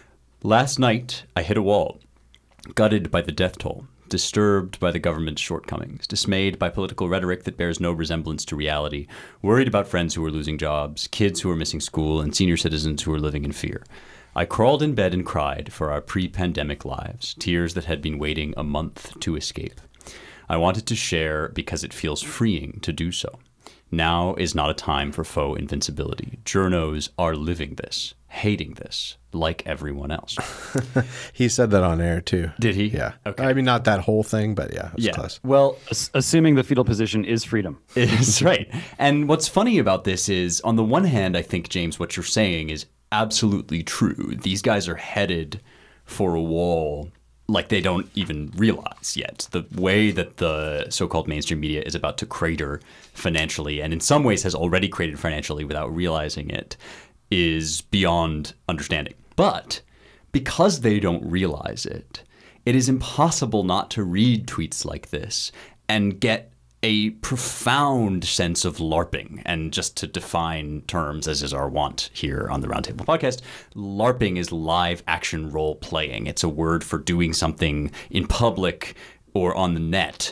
Last night, I hit a wall, gutted by the death toll, disturbed by the government's shortcomings, dismayed by political rhetoric that bears no resemblance to reality, worried about friends who are losing jobs, kids who are missing school, and senior citizens who are living in fear. I crawled in bed and cried for our pre-pandemic lives, tears that had been waiting a month to escape. I wanted to share because it feels freeing to do so. Now is not a time for faux invincibility. Journos are living this, hating this, like everyone else. He said that on air too. Did he? Yeah. Okay. I mean, not that whole thing, but yeah, it was Yeah. close. Well, Ass- assuming the fetal position is freedom. it's right. And what's funny about this is, on the one hand, I think, James, what you're saying is absolutely true. These guys are headed for a wall like they don't even realize yet. The way that the so-called mainstream media is about to crater financially, and in some ways has already cratered financially without realizing it, is beyond understanding. But because they don't realize it, it is impossible not to read tweets like this and get a profound sense of LARPing. And just to define terms, as is our wont here on the Roundtable podcast, LARPing is live action role playing. It's a word for doing something in public or on the net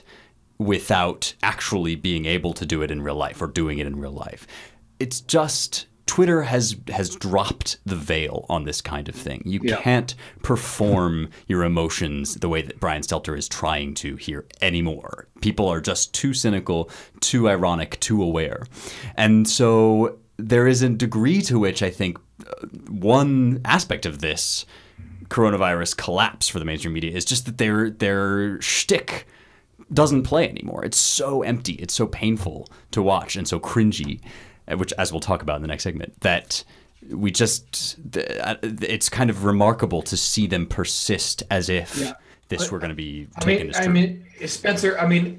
without actually being able to do it in real life or doing it in real life. It's just... Twitter has has dropped the veil on this kind of thing. You Yeah. can't perform your emotions the way that Brian Stelter is trying to here anymore. People are just too cynical, too ironic, too aware. And so there is a degree to which I think uh, one aspect of this coronavirus collapse for the mainstream media is just that their their shtick doesn't play anymore. It's so empty. It's so painful to watch and so cringy, which, as we'll talk about in the next segment, that we just, it's kind of remarkable to see them persist as if Yeah. this were going to be I taken mean, as I true. mean, Spencer, I mean,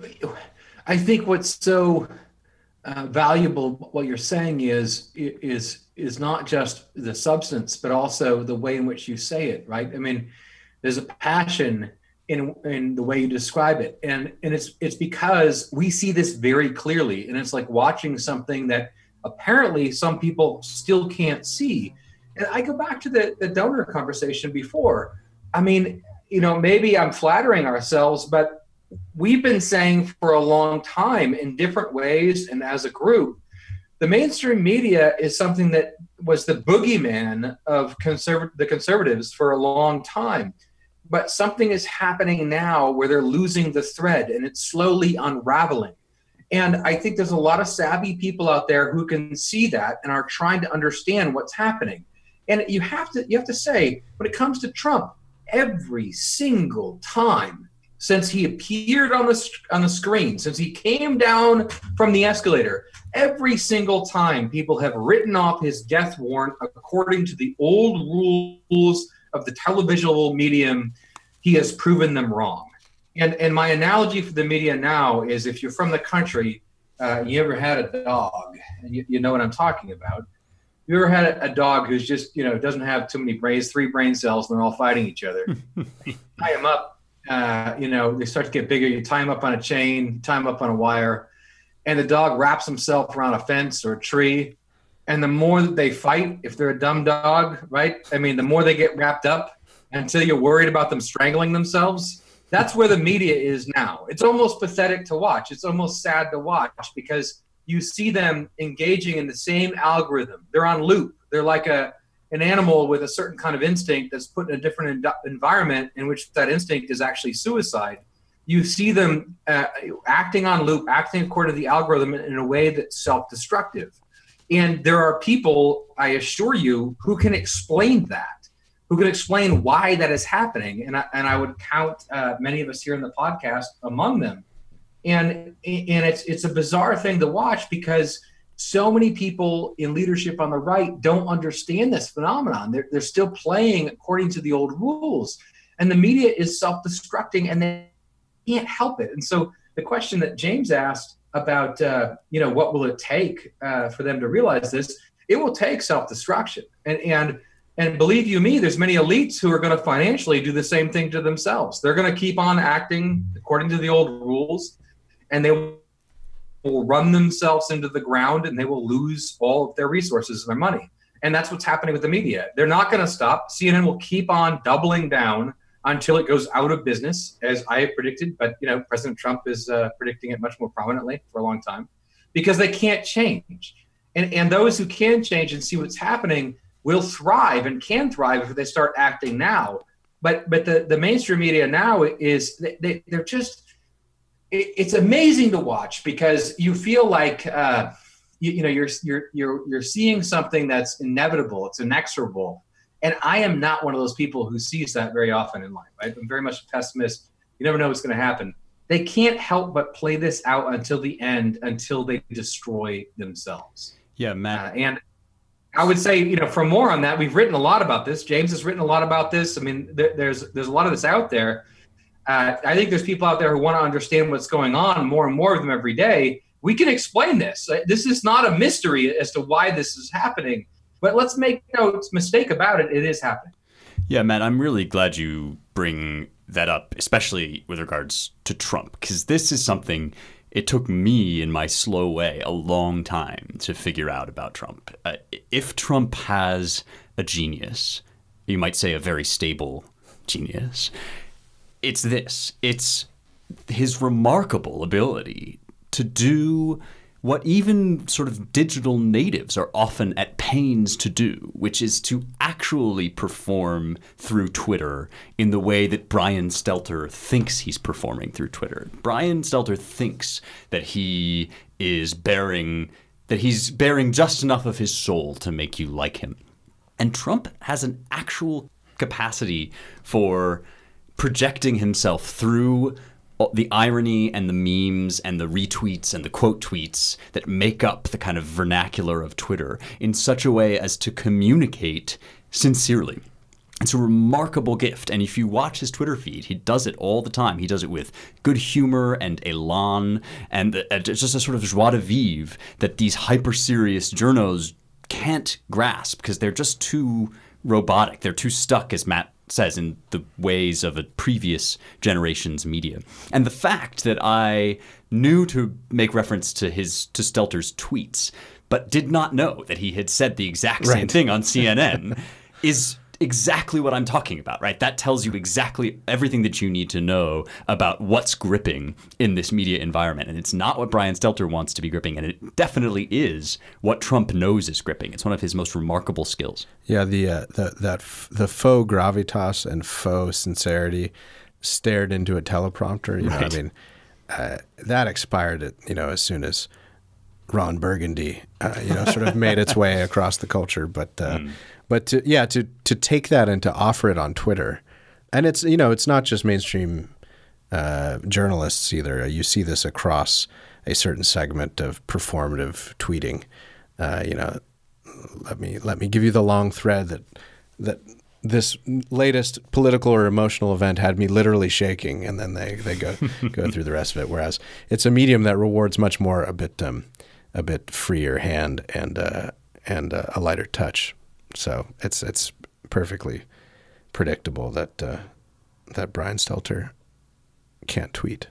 I think what's so uh, valuable, what you're saying is, is, is not just the substance, but also the way in which you say it, right? I mean, there's a passion in in the way you describe it. And, and it's, it's because we see this very clearly, and it's like watching something that apparently some people still can't see. And I go back to the, the donor conversation before. I mean, you know, maybe I'm flattering ourselves, but we've been saying for a long time in different ways and as a group, the mainstream media is something that was the boogeyman of conserv- the conservatives for a long time. But something is happening now where they're losing the thread and it's slowly unraveling. And I think there's a lot of savvy people out there who can see that and are trying to understand what's happening. And you have to you have to say, when it comes to Trump, every single time since he appeared on the on the screen, since he came down from the escalator, every single time people have written off his death warrant according to the old rules of the televisual medium. He has proven them wrong. And and my analogy for the media now is, if you're from the country, uh, you ever had a dog, and you, you know what I'm talking about. You ever had a, a dog who's just, you know, doesn't have too many brains, three brain cells, and they're all fighting each other. You tie them up, uh, you know, they start to get bigger. You tie them up on a chain, tie them up on a wire, and the dog wraps himself around a fence or a tree. And the more that they fight, if they're a dumb dog, right? I mean, the more they get wrapped up until you're worried about them strangling themselves. That's where the media is now. It's almost pathetic to watch. It's almost sad to watch because you see them engaging in the same algorithm. They're on loop. They're like a an animal with a certain kind of instinct that's put in a different en- environment in which that instinct is actually suicide. You see them uh, acting on loop, acting according to the algorithm in a way that's self-destructive. And there are people, I assure you, who can explain that, who can explain why that is happening. And I, and I would count uh, many of us here in the podcast among them. And and it's it's a bizarre thing to watch because so many people in leadership on the right don't understand this phenomenon. They're, they're still playing according to the old rules. And the media is self-destructing and they can't help it. And so the question that James asked about, uh, you know, what will it take uh, for them to realize this? It will take self-destruction. And and and believe you me, there's many elites who are going to financially do the same thing to themselves. They're going to keep on acting according to the old rules, and they will run themselves into the ground, and they will lose all of their resources and their money. And that's what's happening with the media. They're not going to stop. C N N will keep on doubling down until it goes out of business, as I have predicted. But, you know, President Trump is uh, predicting it much more prominently for a long time because they can't change. And, and those who can change and see what's happening will thrive and can thrive if they start acting now. But but the, the mainstream media now is they, they, they're just, it, it's amazing to watch because you feel like, uh, you, you know, you're you're you're you're seeing something that's inevitable. It's inexorable. And I am not one of those people who sees that very often in life. Right? I'm very much a pessimist. You never know what's going to happen. They can't help but play this out until the end, until they destroy themselves. Yeah, Matt. Uh, and I would say, you know, for more on that, we've written a lot about this. James has written a lot about this. I mean, there, there's there's a lot of this out there. Uh, I think there's people out there who want to understand what's going on, more and more of them every day. We can explain this. This is not a mystery as to why this is happening. But let's make no mistake about it. It is happening. Yeah, Matt, I'm really glad you bring that up, especially with regards to Trump, because this is something it took me in my slow way a long time to figure out about Trump. Uh, if Trump has a genius, you might say a very stable genius, it's this. It's his remarkable ability to do what even sort of digital natives are often at pains to do, which is to actually perform through Twitter in the way that Brian Stelter thinks he's performing through Twitter. Brian Stelter thinks that he is bearing, that he's bearing just enough of his soul to make you like him. And Trump has an actual capacity for projecting himself through the irony and the memes and the retweets and the quote tweets that make up the kind of vernacular of Twitter in such a way as to communicate sincerely. It's a remarkable gift. And if you watch his Twitter feed, he does it all the time. He does it with good humor and elan and just a sort of joie de vivre that these hyper-serious journos can't grasp because they're just too robotic. They're too stuck, as Matt says, in the ways of a previous generation's media. And the fact that I knew to make reference to his to Stelter's tweets, but did not know that he had said the exact same Right. thing on C N N is exactly what I'm talking about, right? That tells you exactly everything that you need to know about what's gripping in this media environment. And it's not what Brian Stelter wants to be gripping, and it definitely is what Trump knows is gripping. It's one of his most remarkable skills. Yeah, the uh, the that f- the faux gravitas and faux sincerity stared into a teleprompter. You know, Right. I mean, uh, that expired at, you know, as soon as Ron Burgundy, uh, you know, sort of made its way across the culture. But uh, mm. but to, yeah, to to take that and to offer it on Twitter, and it's, you know, it's not just mainstream uh, journalists either. You see this across a certain segment of performative tweeting. Uh, you know, let me let me give you the long thread that that this latest political or emotional event had me literally shaking, and then they they go go through the rest of it. Whereas it's a medium that rewards much more a bit um, a bit freer hand and uh, and uh, a lighter touch. So it's it's perfectly predictable that uh, that Brian Stelter can't tweet.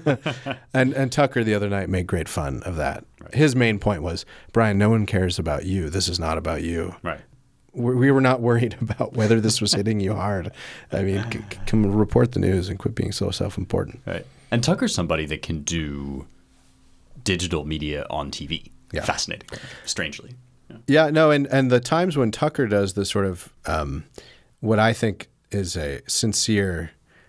and and Tucker the other night made great fun of that. Right. His main point was, Brian, no one cares about you. This is not about you. Right. We, we were not worried about whether this was hitting you hard. I mean, c- c- come report the news and quit being so self-important. Right. And Tucker's somebody that can do digital media on T V. Yeah. Fascinating, strangely. Yeah. yeah, no, and, and the times when Tucker does the sort of um, what I think is a sincere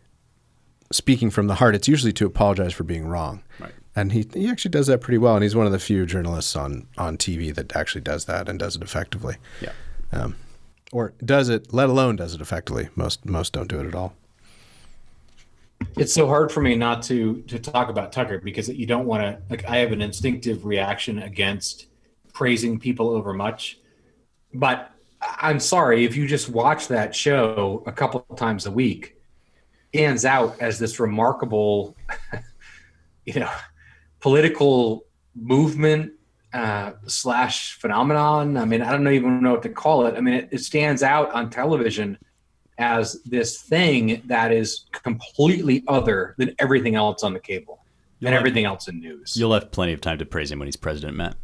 speaking from the heart, it's usually to apologize for being wrong. Right. And he he actually does that pretty well. And he's one of the few journalists on, on T V that actually does that and does it effectively. Yeah. Um, or does it, let alone does it effectively. Most most don't do it at all. It's so hard for me not to to talk about Tucker because you don't want to, like, I have an instinctive reaction against praising people over much. But I'm sorry, if you just watch that show a couple of times a week, stands out as this remarkable, you know, political movement uh, slash phenomenon. I mean, I don't even know what to call it. I mean, it, it stands out on television as this thing that is completely other than everything else on the cable you'll and have, everything else in news. You'll have plenty of time to praise him when he's president, Matt.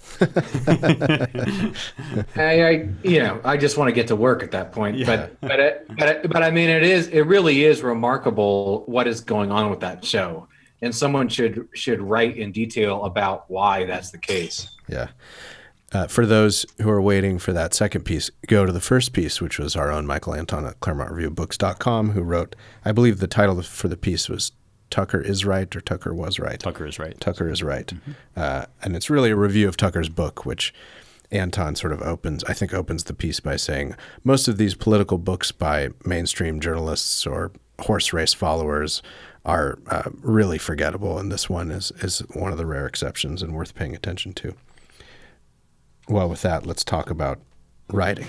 I, I, you know, I just want to get to work at that point. Yeah. But, but, it, but, it, but I mean, it is, it really is remarkable what is going on with that show, and someone should should write in detail about why that's the case. Yeah. Uh, for those who are waiting for that second piece, go to the first piece, which was our own Michael Anton at Claremont Review Books dot com, who wrote, I believe the title for the piece was Tucker is Right or Tucker Was Right? Tucker is Right. Tucker is Right. Mm-hmm. Uh, and it's really a review of Tucker's book, which Anton sort of opens, I think opens the piece by saying most of these political books by mainstream journalists or horse race followers are uh, really forgettable, and this one is, is one of the rare exceptions and worth paying attention to. Well, with that, let's talk about writing.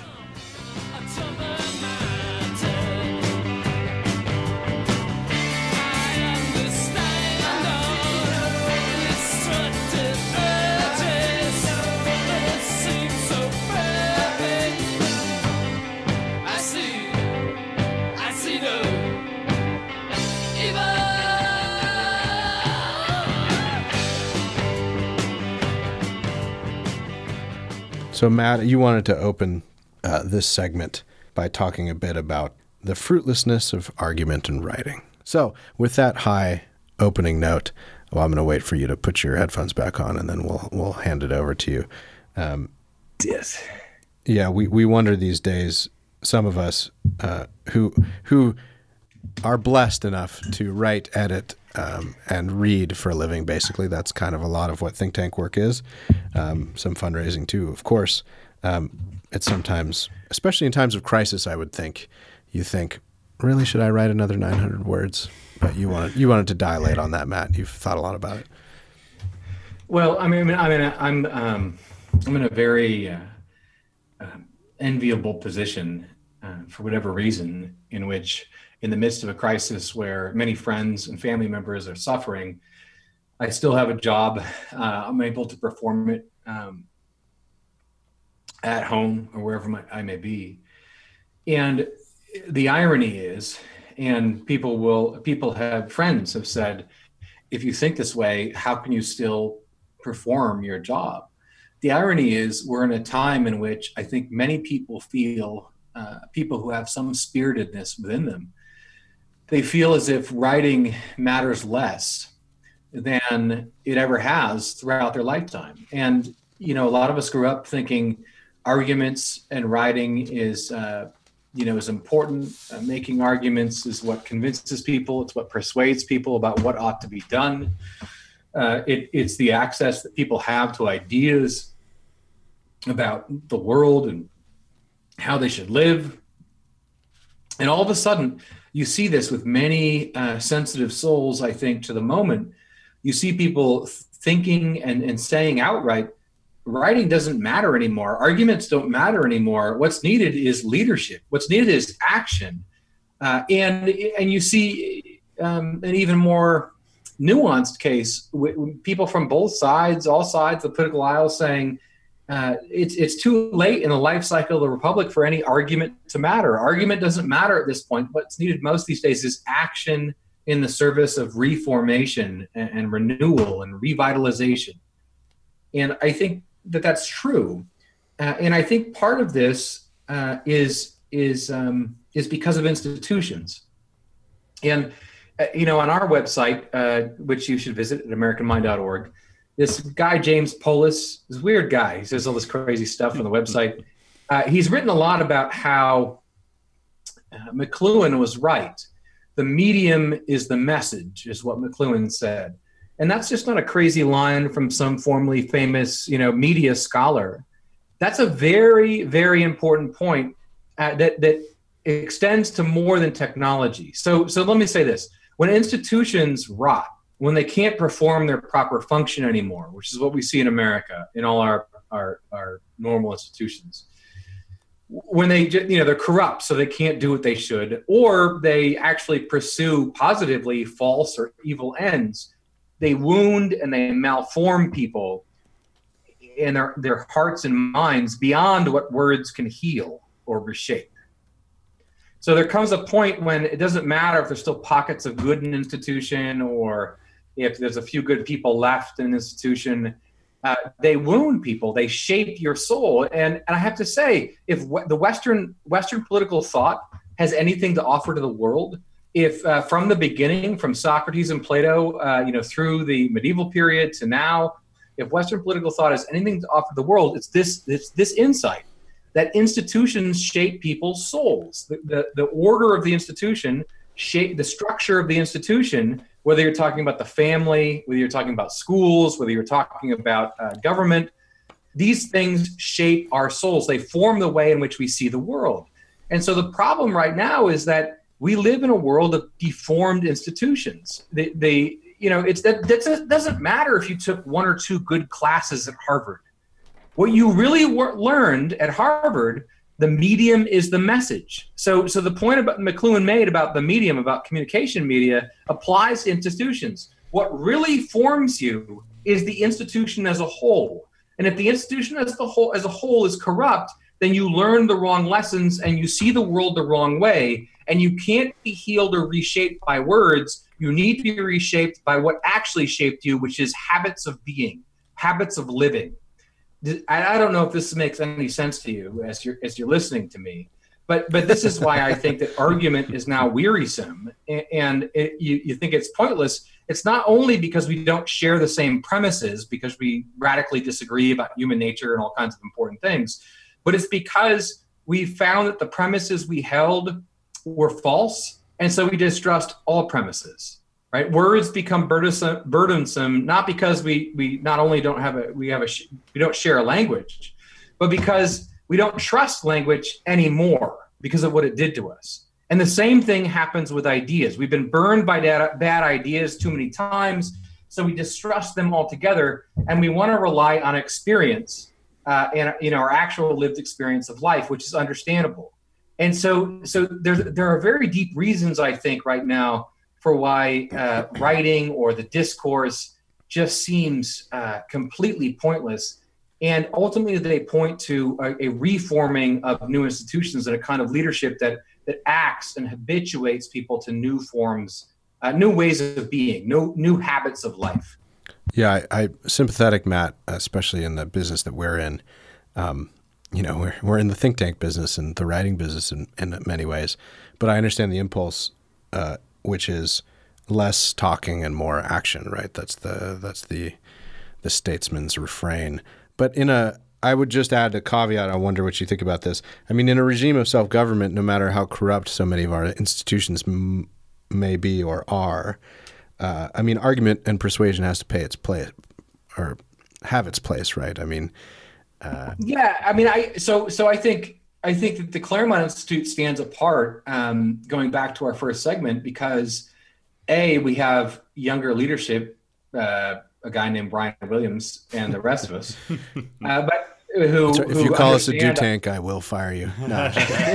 So, Matt, you wanted to open uh, this segment by talking a bit about the fruitlessness of argument and writing. So, with that high opening note, well, I'm going to wait for you to put your headphones back on, and then we'll we'll hand it over to you. Um, yes. Yeah, we, we wonder these days, some of us uh, who who are blessed enough to write, edit, um, and read for a living. Basically, that's kind of a lot of what think tank work is. Um, some fundraising too, of course. Um, it's sometimes, especially in times of crisis, I would think, you think, really, should I write another nine hundred words? But you wanted you wanted to dilate on that, Matt. You've thought a lot about it. Well, I mean, I mean, I'm um, I'm in a very uh, uh, enviable position uh, for whatever reason, in which, in the midst of a crisis where many friends and family members are suffering, I still have a job. Uh, I'm able to perform it um, at home or wherever my, I may be. And the irony is, and people will, people have, friends have said, if you think this way, how can you still perform your job? The irony is we're in a time in which I think many people feel, uh, people who have some spiritedness within them, they feel as if writing matters less than it ever has throughout their lifetime. And, you know, a lot of us grew up thinking arguments and writing is, uh, you know, is important. Uh, making arguments is what convinces people. It's what persuades people about what ought to be done. Uh, it, it's the access that people have to ideas about the world and how they should live. And all of a sudden, you see this with many uh, sensitive souls, I think, to the moment. You see people thinking and, and saying outright, writing doesn't matter anymore. Arguments don't matter anymore. What's needed is leadership. What's needed is action. Uh, and, and you see um, an even more nuanced case with people from both sides, all sides of the political aisle saying, Uh, it's it's too late in the life cycle of the republic for any argument to matter. Argument doesn't matter at this point. What's needed most these days is action in the service of reformation and, and renewal and revitalization. And I think that that's true. Uh, and I think part of this uh, is is um, is because of institutions. And uh, you know, on our website, uh, which you should visit at american mind dot org. This guy, James Polis, this weird guy, he says all this crazy stuff on the website. Uh, he's written a lot about how uh, McLuhan was right. The medium is the message, is what McLuhan said. And that's just not a crazy line from some formerly famous, you know, media scholar. That's a very, very important point uh, that, that extends to more than technology. So, so let me say this. When institutions rot, when they can't perform their proper function anymore, which is what we see in America in all our, our, our normal institutions, when they, you know, they're corrupt, so they can't do what they should, or they actually pursue positively false or evil ends, they wound and they malform people in their, their hearts and minds beyond what words can heal or reshape. So there comes a point when it doesn't matter if there's still pockets of good in an institution or if there's a few good people left in an institution, uh, they wound people, they shape your soul. And, and I have to say, if w- the Western Western political thought has anything to offer to the world, if uh, from the beginning, from Socrates and Plato, uh, you know, through the medieval period to now, if Western political thought has anything to offer the world, it's this, it's this insight that institutions shape people's souls. The, the, the order of the institution shape the structure of the institution whether you're talking about the family, whether you're talking about schools, whether you're talking about uh, government, these things shape our souls. They form the way in which we see the world. And so the problem right now is that we live in a world of deformed institutions. They, they you know, it's that, that doesn't matter if you took one or two good classes at Harvard. What you really wor- learned at Harvard, the medium is the message. So, so the point about McLuhan made about the medium, about communication media, applies to institutions. What really forms you is the institution as a whole. And if the institution as the whole as a whole is corrupt, then you learn the wrong lessons and you see the world the wrong way. And you can't be healed or reshaped by words. You need to be reshaped by what actually shaped you, which is habits of being, habits of living. I don't know if this makes any sense to you as you're as you're listening to me, but but this is why I think that argument is now wearisome, and it, you you think it's pointless. It's not only because we don't share the same premises, because we radically disagree about human nature and all kinds of important things, but it's because we found that the premises we held were false, and so we distrust all premises. Right, words become burdensome, burdensome not because we we not only don't have a we have a we don't share a language, but because we don't trust language anymore because of what it did to us. And the same thing happens with ideas. We've been burned by bad, bad ideas too many times, so we distrust them altogether, and we want to rely on experience uh, and you know our actual lived experience of life, which is understandable. And so so there there are very deep reasons, I think, right now, for why uh, writing or the discourse just seems uh, completely pointless. And ultimately, they point to a, a reforming of new institutions and a kind of leadership that that acts and habituates people to new forms, uh, new ways of being, no new habits of life. Yeah, I, I sympathetic, Matt, especially in the business that we're in. Um, you know, we're we're in the think tank business and the writing business in, in many ways, but I understand the impulse. Uh, which is less talking and more action, right? That's the that's the the statesman's refrain. But in a, I would just add a caveat. I wonder what you think about this. I mean, in a regime of self-government, no matter how corrupt so many of our institutions m- may be or are, uh, I mean, argument and persuasion has to pay its place or have its place, right? I mean, uh, yeah. I mean, I so so I think. I think that the Claremont Institute stands apart, um, going back to our first segment, because A, we have younger leadership, uh, a guy named Brian Williams and the rest of us. Uh, but who, so if who you call us a do tank, I will fire you. No.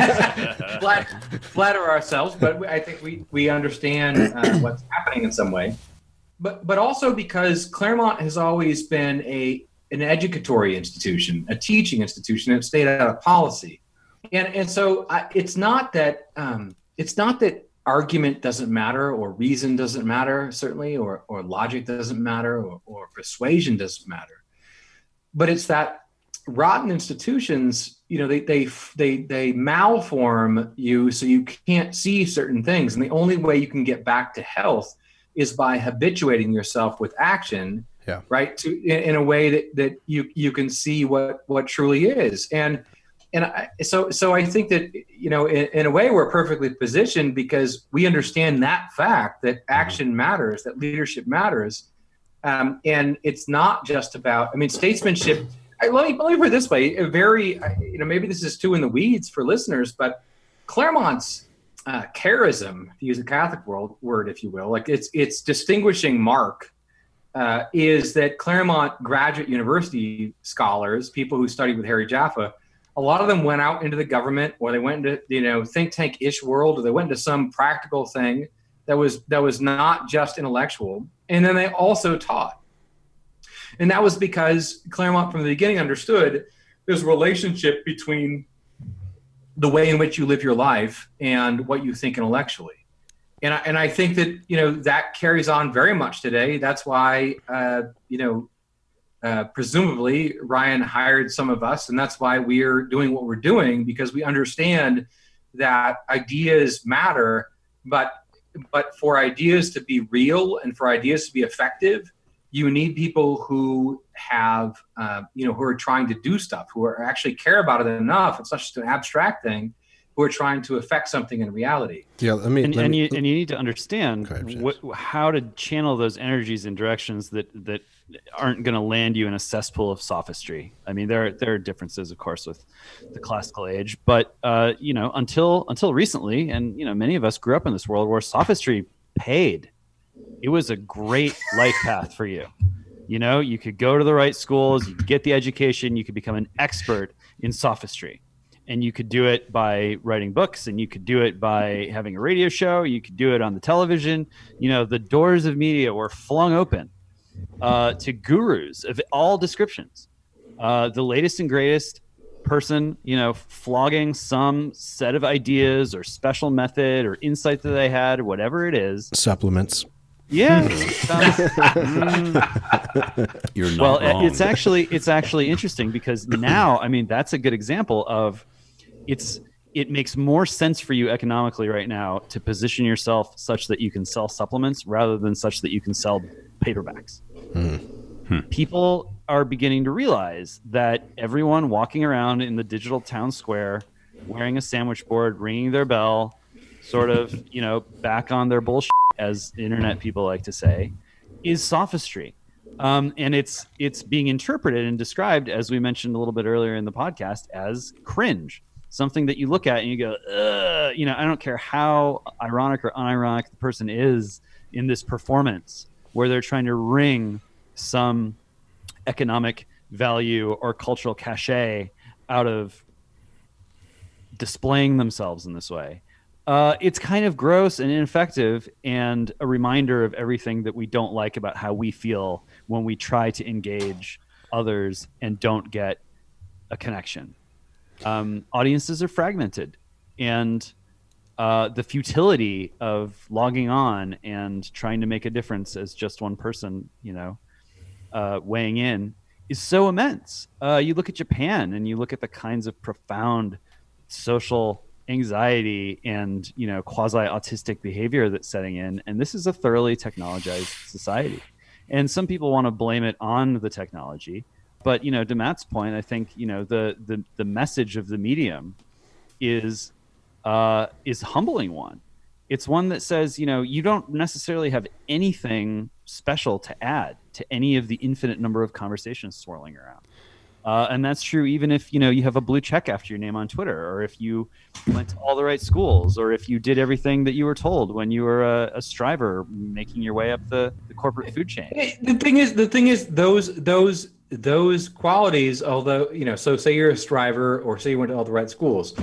Flat, flatter ourselves, but I think we, we understand uh, what's happening in some way. But but also because Claremont has always been a an educatory institution, a teaching institution. It stayed out of policy. And and so I, it's not that um, it's not that argument doesn't matter or reason doesn't matter, certainly, or or logic doesn't matter or, or persuasion doesn't matter. But it's that rotten institutions, you know, they they they they malform you so you can't see certain things. And the only way you can get back to health is by habituating yourself with action, yeah. right? To in, in a way that that you you can see what what truly is. And And I, so, so I think that, you know, in, in a way, we're perfectly positioned because we understand that fact that action matters, that leadership matters, um, and it's not just about. I mean, statesmanship. I, let me let me put it this way: a very, you know, maybe this is too in the weeds for listeners, but Claremont's uh, charism, to use a Catholic world word, if you will, like its its distinguishing mark uh, is that Claremont graduate university scholars, people who studied with Harry Jaffa, a lot of them went out into the government, or they went into, you know, think tank-ish world, or they went into some practical thing that was that was not just intellectual. And then they also taught. And that was because Claremont from the beginning understood there's a relationship between the way in which you live your life and what you think intellectually. And I, and I think that, you know, that carries on very much today. That's why, uh, you know, Uh, presumably Ryan hired some of us, and that's why we're doing what we're doing, because we understand that ideas matter, but but for ideas to be real and for ideas to be effective, you need people who have, uh, you know, who are trying to do stuff, who are actually care about it enough. It's not just an abstract thing. who are trying to affect something in reality. Yeah, let me. And, let and me, you and you need to understand Okay, what, how to channel those energies in directions that that aren't going to land you in a cesspool of sophistry. I mean, there there are differences, of course, with the classical age, but uh, you know, until until recently, and you know, many of us grew up in this world where sophistry paid. It was a great life path for you. You know, you could go to the right schools, you could get the education, you could become an expert in sophistry. And you could do it by writing books, and you could do it by having a radio show. You could do it on the television. You know, the doors of media were flung open uh, to gurus of all descriptions. Uh, the latest and greatest person, you know, flogging some set of ideas or special method or insight that they had, or whatever it is. supplements. Yeah. mm. You're not Well, wrong. it's actually it's actually interesting because now, I mean, that's a good example of it's it makes more sense for you economically right now to position yourself such that you can sell supplements rather than such that you can sell paperbacks. Hmm. Hmm. People are beginning to realize that everyone walking around in the digital town square wearing a sandwich board, ringing their bell, sort of, you know, back on their bullshit, as internet people like to say, is sophistry. Um, and it's it's being interpreted and described, as we mentioned a little bit earlier in the podcast, as cringe. Something that you look at and you go, ugh, you know, I don't care how ironic or unironic the person is in this performance where they're trying to wring some economic value or cultural cachet out of displaying themselves in this way. Uh, it's kind of gross and ineffective and a reminder of everything that we don't like about how we feel when we try to engage others and don't get a connection. Um, audiences are fragmented, and uh, the futility of logging on and trying to make a difference as just one person, you know, uh, weighing in is so immense. Uh, you look at Japan and you look at the kinds of profound social anxiety and, you know, quasi-autistic behavior that's setting in, and this is a thoroughly technologized society. And some people want to blame it on the technology. But, you know, to Matt's point, I think, you know, the the, the message of the medium is uh, is a humbling one. It's one that says, you know, you don't necessarily have anything special to add to any of the infinite number of conversations swirling around. Uh, and that's true even if, you know, you have a blue check after your name on Twitter, or if you went to all the right schools, or if you did everything that you were told when you were a, a striver making your way up the, the corporate food chain. The thing is, the thing is, those those those qualities, although, you know, so say you're a striver, or say you went to all the right schools,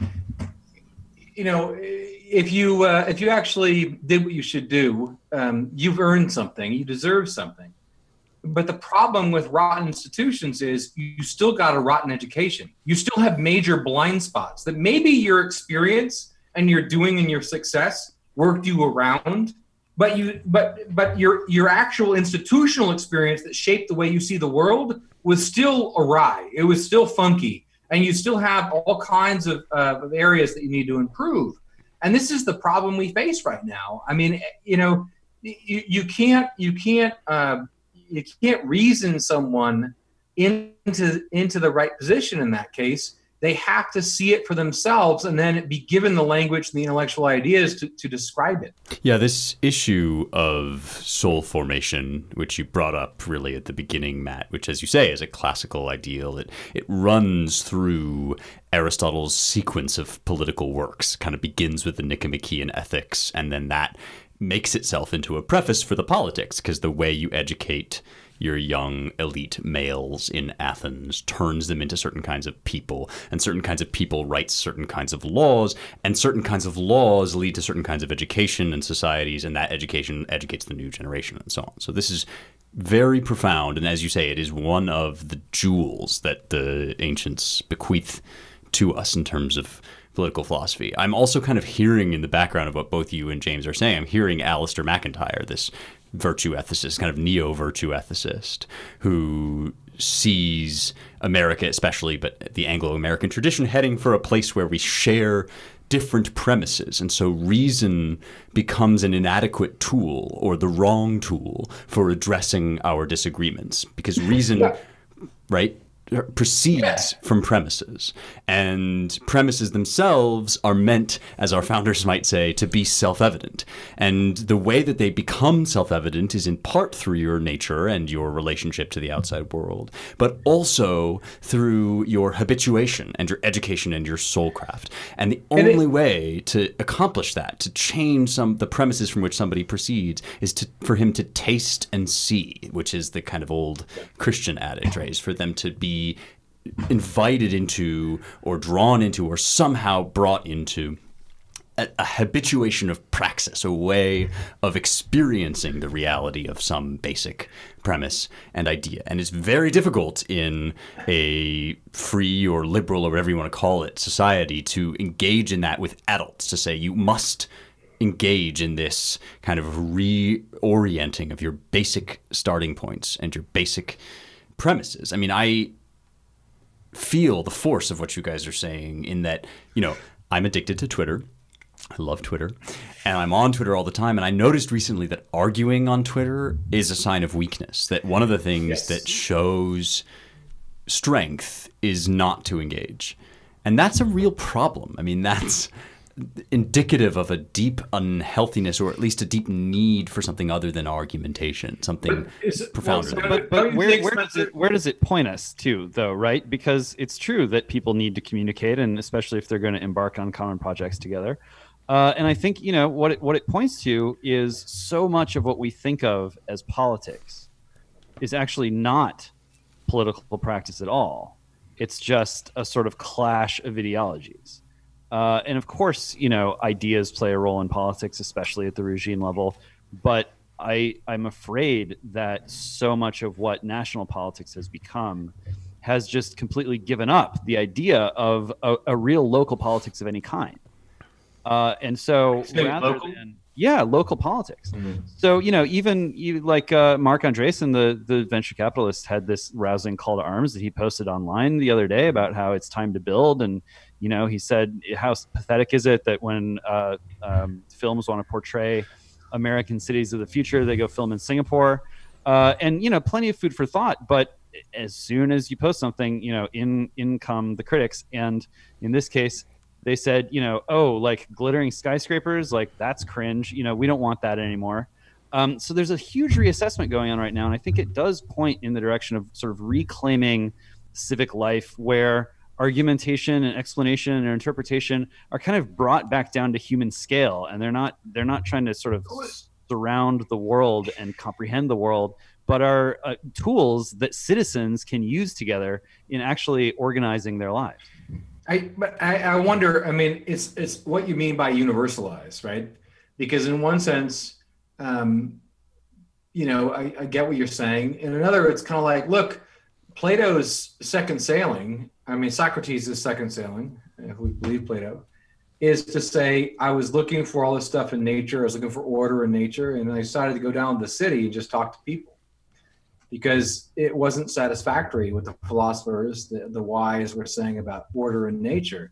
you know, if you uh, if you actually did what you should do, um, you've earned something, you deserve something. But the problem with rotten institutions is you still got a rotten education. You still have major blind spots that maybe your experience and your doing and your success worked you around, but you but but your your actual institutional experience that shaped the way you see the world was still awry. It was still funky, and you still have all kinds of, uh, of areas that you need to improve. And this is the problem we face right now. I mean, you know, you, you can't you can't. Uh, You can't reason someone into into the right position in that case. They have to see it for themselves and then be given the language and the intellectual ideas to, to describe it. Yeah, this issue of soul formation, which you brought up really at the beginning, Matt, which, as you say, is a classical ideal. It, it runs through Aristotle's sequence of political works, kind of begins with the Nicomachean Ethics, and then that makes itself into a preface for the politics, because the way you educate your young elite males in Athens turns them into certain kinds of people, and certain kinds of people write certain kinds of laws, and certain kinds of laws lead to certain kinds of education and societies, and that education educates the new generation and so on. So this is very profound, and as you say, it is one of the jewels that the ancients bequeath to us in terms of political philosophy. I'm also kind of hearing in the background of what both you and James are saying, I'm hearing Alistair McIntyre, this virtue ethicist, kind of neo-virtue ethicist, who sees America especially, but the Anglo-American tradition, heading for a place where we share different premises. And so reason becomes an inadequate tool, or the wrong tool, for addressing our disagreements. Because reason, Yeah. right? proceeds from premises, and premises themselves are meant, as our founders might say, to be self-evident. And the way that they become self-evident is in part through your nature and your relationship to the outside world, but also through your habituation and your education and your soulcraft. And the and only it, way to accomplish that, to change some the premises from which somebody proceeds, is to for him to taste and see, which is the kind of old Christian adage, right? Is for them to be invited into or drawn into or somehow brought into a, a habituation of praxis, a way of experiencing the reality of some basic premise and idea. And it's very difficult in a free or liberal or whatever you want to call it society to engage in that with adults, to say you must engage in this kind of reorienting of your basic starting points and your basic premises. I mean, I feel the force of what you guys are saying in that, you know, I'm addicted to Twitter. I love Twitter. And I'm on Twitter all the time. And I noticed recently that arguing on Twitter is a sign of weakness, that one of the things yes. that shows strength is not to engage. And that's a real problem. I mean, that's indicative of a deep unhealthiness, or at least a deep need for something other than argumentation, something profounder. Well, but but where, where, does it, where does it point us to, though, right? Because it's true that people need to communicate, and especially if they're going to embark on common projects together. Uh, and I think, you know, what it, what it points to is so much of what we think of as politics is actually not political practice at all. It's just a sort of clash of ideologies. Uh, and of course, you know, ideas play a role in politics, especially at the regime level. But I, I'm afraid that so much of what national politics has become has just completely given up the idea of a, a real local politics of any kind. Uh, and so rather local? than, yeah, local politics. Mm-hmm. So, you know, even you, like uh, Mark Andreessen, the, the venture capitalist, had this rousing call to arms that he posted online the other day about how it's time to build. And you know, he said, how pathetic is it that when uh, um, films want to portray American cities of the future, they go film in Singapore? Uh, and, you know, plenty of food for thought. But as soon as you post something, you know, in, in come the critics. And in this case, they said, you know, oh, like glittering skyscrapers, like that's cringe. You know, we don't want that anymore. Um, so there's a huge reassessment going on right now. And I think it does point in the direction of sort of reclaiming civic life, where argumentation and explanation and interpretation are kind of brought back down to human scale, and they're not they're not trying to sort of surround the world and comprehend the world, but are uh, tools that citizens can use together in actually organizing their lives. I but I, I wonder. I mean, it's it's what you mean by universalize, right? Because in one sense, um, you know, I, I get what you're saying. In another, it's kind of like, look, Plato's second sailing. I mean, Socrates' second sailing, if we believe Plato, is to say, I was looking for all this stuff in nature. I was looking for order in nature. And I decided to go down to the city and just talk to people, because it wasn't satisfactory what the philosophers, the, the wise were saying about order in nature.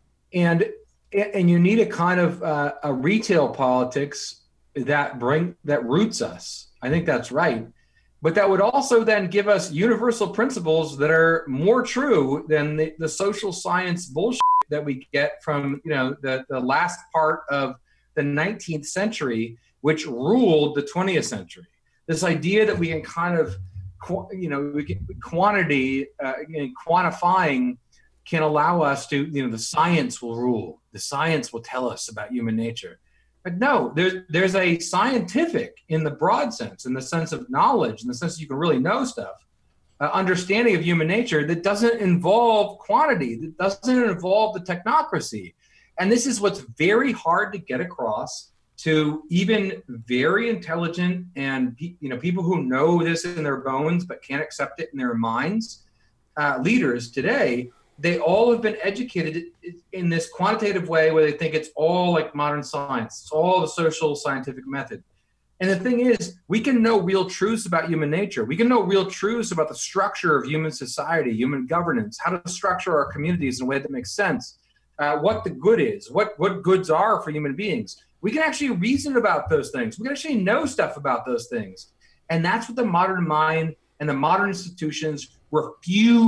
And, and you need a kind of uh, a retail politics that bring, that roots us. I think that's right. But that would also then give us universal principles that are more true than the, the social science bullshit that we get from, you know, the, the last part of the nineteenth century, which ruled the twentieth century. This idea that we can kind of, you know, we can, quantity, uh, you know, quantifying can allow us to, you know, the science will rule. The science will tell us about human nature. But no, there's there's a scientific, in the broad sense, in the sense of knowledge, in the sense that you can really know stuff, uh, understanding of human nature that doesn't involve quantity, that doesn't involve the technocracy. And this is what's very hard to get across to even very intelligent and, you know, people who know this in their bones but can't accept it in their minds, uh, leaders today. They all have been educated in this quantitative way where they think it's all like modern science. It's all the social scientific method. And the thing is, we can know real truths about human nature. We can know real truths about the structure of human society, human governance, how to structure our communities in a way that makes sense, uh, what the good is, what, what goods are for human beings. We can actually reason about those things. We can actually know stuff about those things. And that's what the modern mind and the modern institutions refuse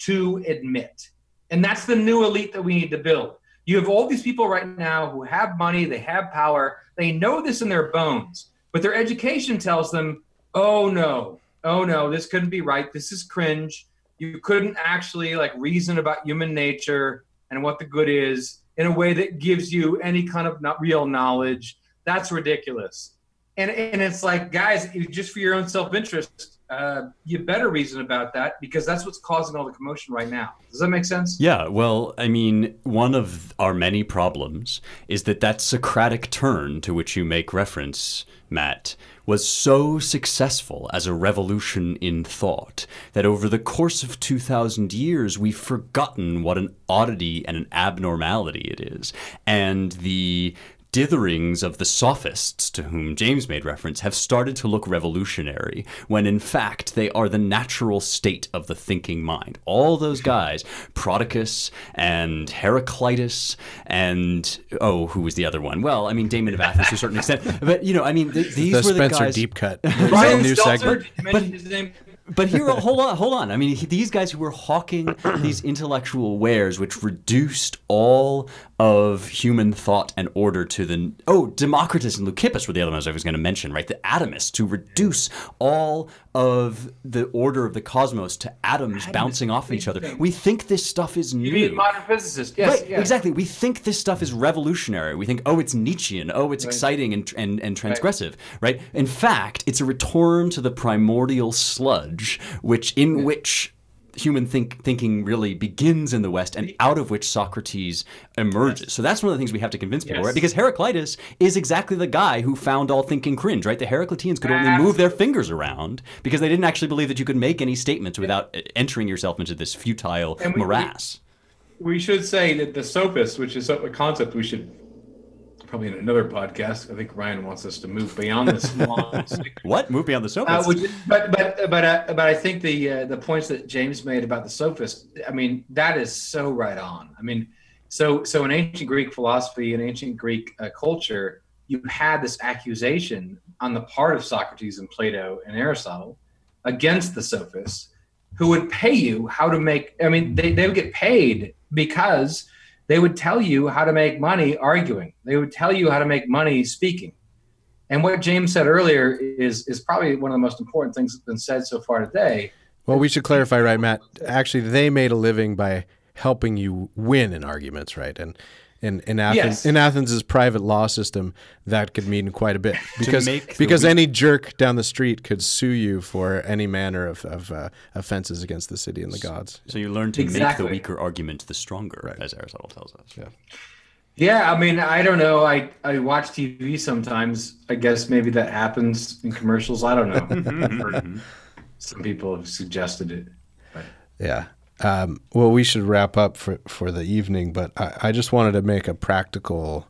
to admit. And that's the new elite that we need to build. You have all these people right now who have money, they have power, they know this in their bones, but their education tells them, oh no, oh no, this couldn't be right, this is cringe. You couldn't actually like reason about human nature and what the good is in a way that gives you any kind of not real knowledge. That's ridiculous. And and it's like, guys, just for your own self-interest, uh, you better reason about that, because that's what's causing all the commotion right now. Does that make sense? Yeah, well, I mean, one of our many problems is that that Socratic turn to which you make reference, Matt, was so successful as a revolution in thought that over the course of two thousand years, we've forgotten what an oddity and an abnormality it is. And the ditherings of the sophists to whom James made reference have started to look revolutionary, when in fact they are the natural state of the thinking mind. All those guys, Prodicus and Heraclitus and, oh, who was the other one? Well, I mean, Damon of Athens to a certain extent. But, you know, I mean, th- these the were the Spencer guys... deep cut. Ryan New Stelter, segment. did you mention his name? But here, hold on, hold on. I mean, he, these guys who were hawking these intellectual wares, which reduced all of human thought and order to the... Oh, Democritus and Leucippus were the other ones I was going to mention, right? The atomists, to reduce all of the order of the cosmos to atoms bouncing off of each other. We think this stuff is new. You mean modern physicists? Yes, Right, yes. exactly. We think this stuff is revolutionary. We think, oh, it's Nietzschean. Oh, it's Right. exciting and, and, and transgressive, right. right? In fact, it's a return to the primordial sludge, which in yeah. which human think, thinking really begins in the West, and out of which Socrates emerges. Yes. So that's one of the things we have to convince people, yes. right? Because Heraclitus is exactly the guy who found all thinking cringe, right? The Heracliteans could only move their fingers around because they didn't actually believe that you could make any statements without entering yourself into this futile we, morass. We, we should say that the sophists, which is a concept we should... probably in another podcast. I think Ryan wants us to move beyond this long. What? Move beyond the sophists? Uh, but but but uh, but I think the uh, the points that James made about the sophists, I mean, that is so right on. I mean, so so in ancient Greek philosophy and ancient Greek uh, culture, you had this accusation on the part of Socrates and Plato and Aristotle against the sophists, who would pay you how to make. I mean, they they would get paid because they would tell you how to make money arguing. They would tell you how to make money speaking. And what James said earlier is is probably one of the most important things that's been said so far today. Well, we should clarify, right, Matt? Actually, they made a living by helping you win in arguments, right? And in in Athens, Yes. in Athens' private law system, that could mean quite a bit because make because the- any jerk down the street could sue you for any manner of, of uh, offenses against the city and the gods. So you learn to Exactly. make the weaker argument the stronger, Right. as Aristotle tells us. Yeah. Yeah, I mean, I don't know. I, I watch T V sometimes. I guess maybe that happens in commercials. I don't know. I've heard some people have suggested it. But. Yeah. Um, well, we should wrap up for, for the evening, but I, I just wanted to make a practical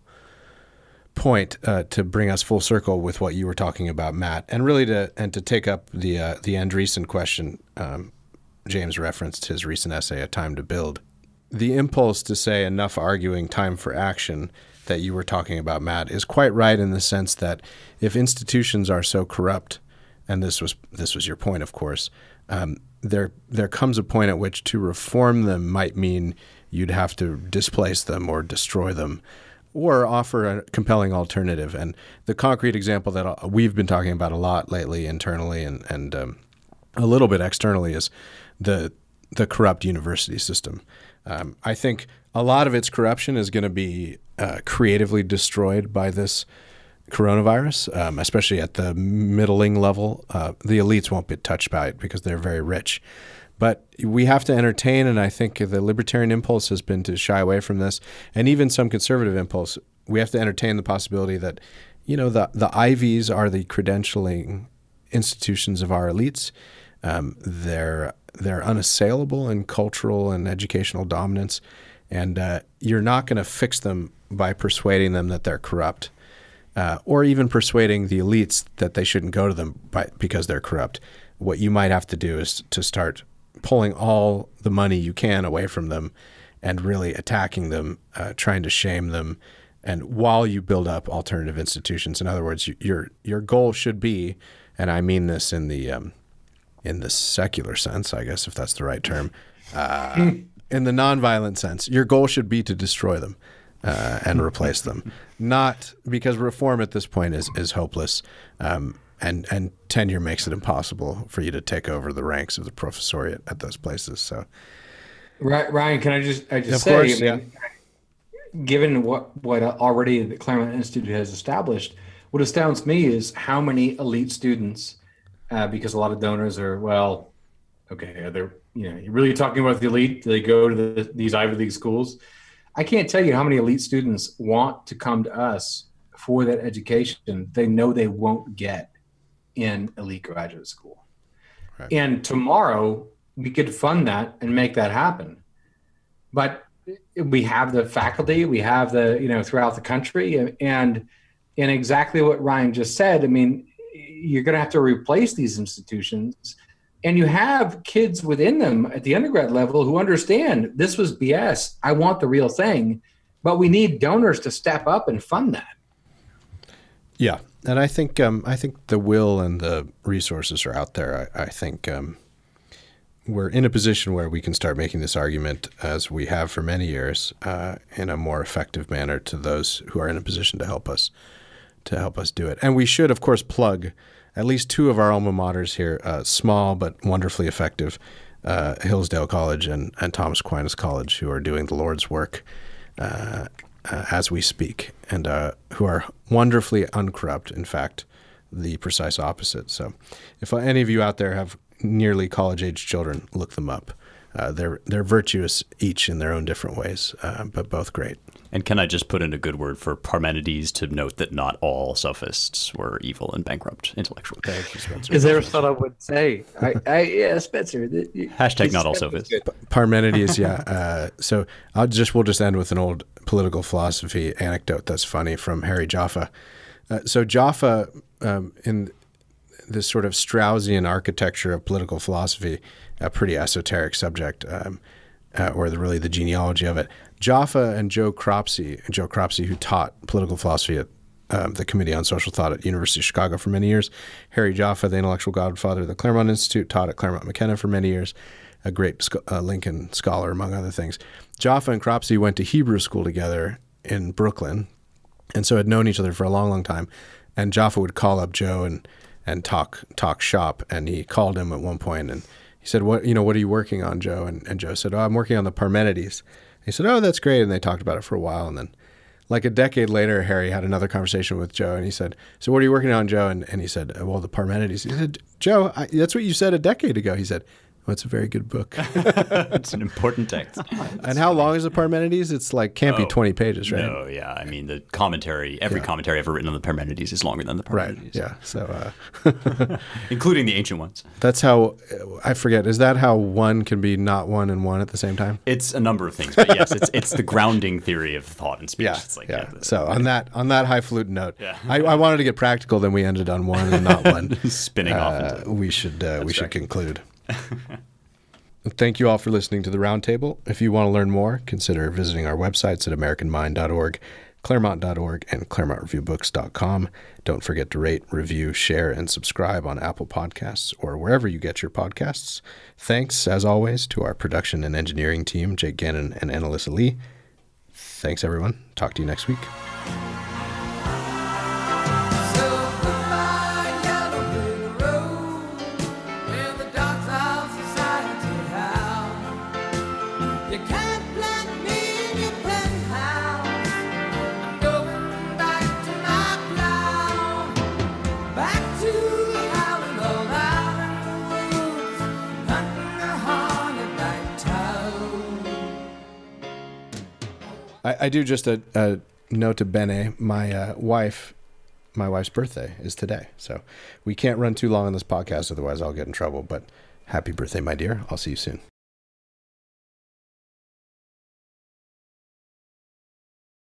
point uh, to bring us full circle with what you were talking about, Matt, and really to and to take up the uh, the Andreessen question. Um, James referenced his recent essay, "A Time to Build." The impulse to say enough arguing, time for action that you were talking about, Matt, is quite right in the sense that if institutions are so corrupt, and this was this was your point, of course, um, there there comes a point at which to reform them might mean you'd have to displace them or destroy them or offer a compelling alternative. And the concrete example that we've been talking about a lot lately internally and, and um, a little bit externally is the the corrupt university system. Um, I think a lot of its corruption is going to be uh, creatively destroyed by this coronavirus, um, especially at the middling level. Uh, the elites won't be touched by it because they're very rich. But we have to entertain, and I think the libertarian impulse has been to shy away from this, and even some conservative impulse. We have to entertain the possibility that, you know, the, the Ivies are the credentialing institutions of our elites. Um, they're they're unassailable in cultural and educational dominance, and uh, you're not going to fix them by persuading them that they're corrupt. Uh, or even persuading the elites that they shouldn't go to them by, because they're corrupt. What you might have to do is to start pulling all the money you can away from them and really attacking them, uh, trying to shame them, and while you build up alternative institutions. In other words, you, your your goal should be, and I mean this in the um, in the secular sense, I guess, if that's the right term, uh, in the nonviolent sense. Your goal should be to destroy them uh, and replace them, not because reform at this point is is hopeless, um, and and tenure makes it impossible for you to take over the ranks of the professoriate at those places. So, Ryan, can I just I just of say, course, I mean, yeah. given what what already the Claremont Institute has established, what astounds me is how many elite students, uh, because a lot of donors are, well, okay, are they, you know, you're really talking about the elite? Do they go to the, these Ivy League schools? I can't tell you how many elite students want to come to us for that education they know they won't get in elite graduate school. Right. And tomorrow we could fund that and make that happen. But we have the faculty, we have the, you know, throughout the country, and and exactly what Ryan just said. I mean, you're going to have to replace these institutions, and you have kids within them at the undergrad level who understand this was B S. I want the real thing, but we need donors to step up and fund that. Yeah, and I think um, I think the will and the resources are out there. I, I think um, we're in a position where we can start making this argument, as we have for many years, uh, in a more effective manner to those who are in a position to help us to help us do it. And we should, of course, plug at least two of our alma maters here, uh, small but wonderfully effective, uh, Hillsdale College and, and Thomas Aquinas College, who are doing the Lord's work uh, uh, as we speak, and uh, who are wonderfully uncorrupt. In fact, the precise opposite. So if any of you out there have nearly college-age children, look them up. Uh, they're they're virtuous each in their own different ways, uh, but both great. And can I just put in a good word for Parmenides to note that not all sophists were evil and bankrupt intellectually? Thank you, Spencer. Is there what I would say? I, I yeah, Spencer. The, Hashtag not all sophists. Parmenides, yeah. Uh, so I'll just we'll just end with an old political philosophy anecdote that's funny from Harry Jaffa. Uh, so Jaffa, um, in this sort of Straussian architecture of political philosophy, a pretty esoteric subject, um, uh, or the, really the genealogy of it. Jaffa and Joe Cropsey, Joe Cropsey, who taught political philosophy at um, the Committee on Social Thought at University of Chicago for many years. Harry Jaffa, the intellectual godfather of the Claremont Institute, taught at Claremont McKenna for many years, a great uh, Lincoln scholar, among other things. Jaffa and Cropsey went to Hebrew school together in Brooklyn, and so had known each other for a long, long time. And Jaffa would call up Joe and and talk talk shop, and he called him at one point and he said, "What you know? What are you working on, Joe?" And, and Joe said, "Oh, I'm working on the Parmenides." He said, "Oh, that's great." And they talked about it for a while. And then like a decade later, Harry had another conversation with Joe, and he said, "So what are you working on, Joe?" And, and he said, "Well, the Parmenides." He said, "Joe, I, that's what you said a decade ago." He said, "Well, it's a very good book." It's an important text. And how long is the Parmenides? It's like, can't oh, be twenty pages, right? No, yeah. I mean, the commentary, every yeah. commentary ever written on the Parmenides is longer than the Parmenides. Right, yeah. So, uh, including the ancient ones. That's how, I forget, is that how one can be not one and one at the same time? It's a number of things, but yes, it's it's the grounding theory of thought and speech. Yeah, it's like, yeah. yeah the, so on that on that highfalutin note, yeah. I, I wanted to get practical, then we ended on one and not one. Spinning uh, off into we should uh, we should right. conclude. Thank you all for listening to the Roundtable. If you want to learn more, consider visiting our websites at american mind dot org, claremont dot org, and claremont review books dot com. Don't forget to rate, review, share, and subscribe on Apple Podcasts or wherever you get your podcasts. Thanks, as always, to our production and engineering team, Jake Gannon and Annalisa Lee. Thanks, everyone. Talk to you next week. I, I do just a, a note to Bene. My uh, wife, my wife's birthday is today, so we can't run too long on this podcast, otherwise I'll get in trouble. But happy birthday, my dear. I'll see you soon.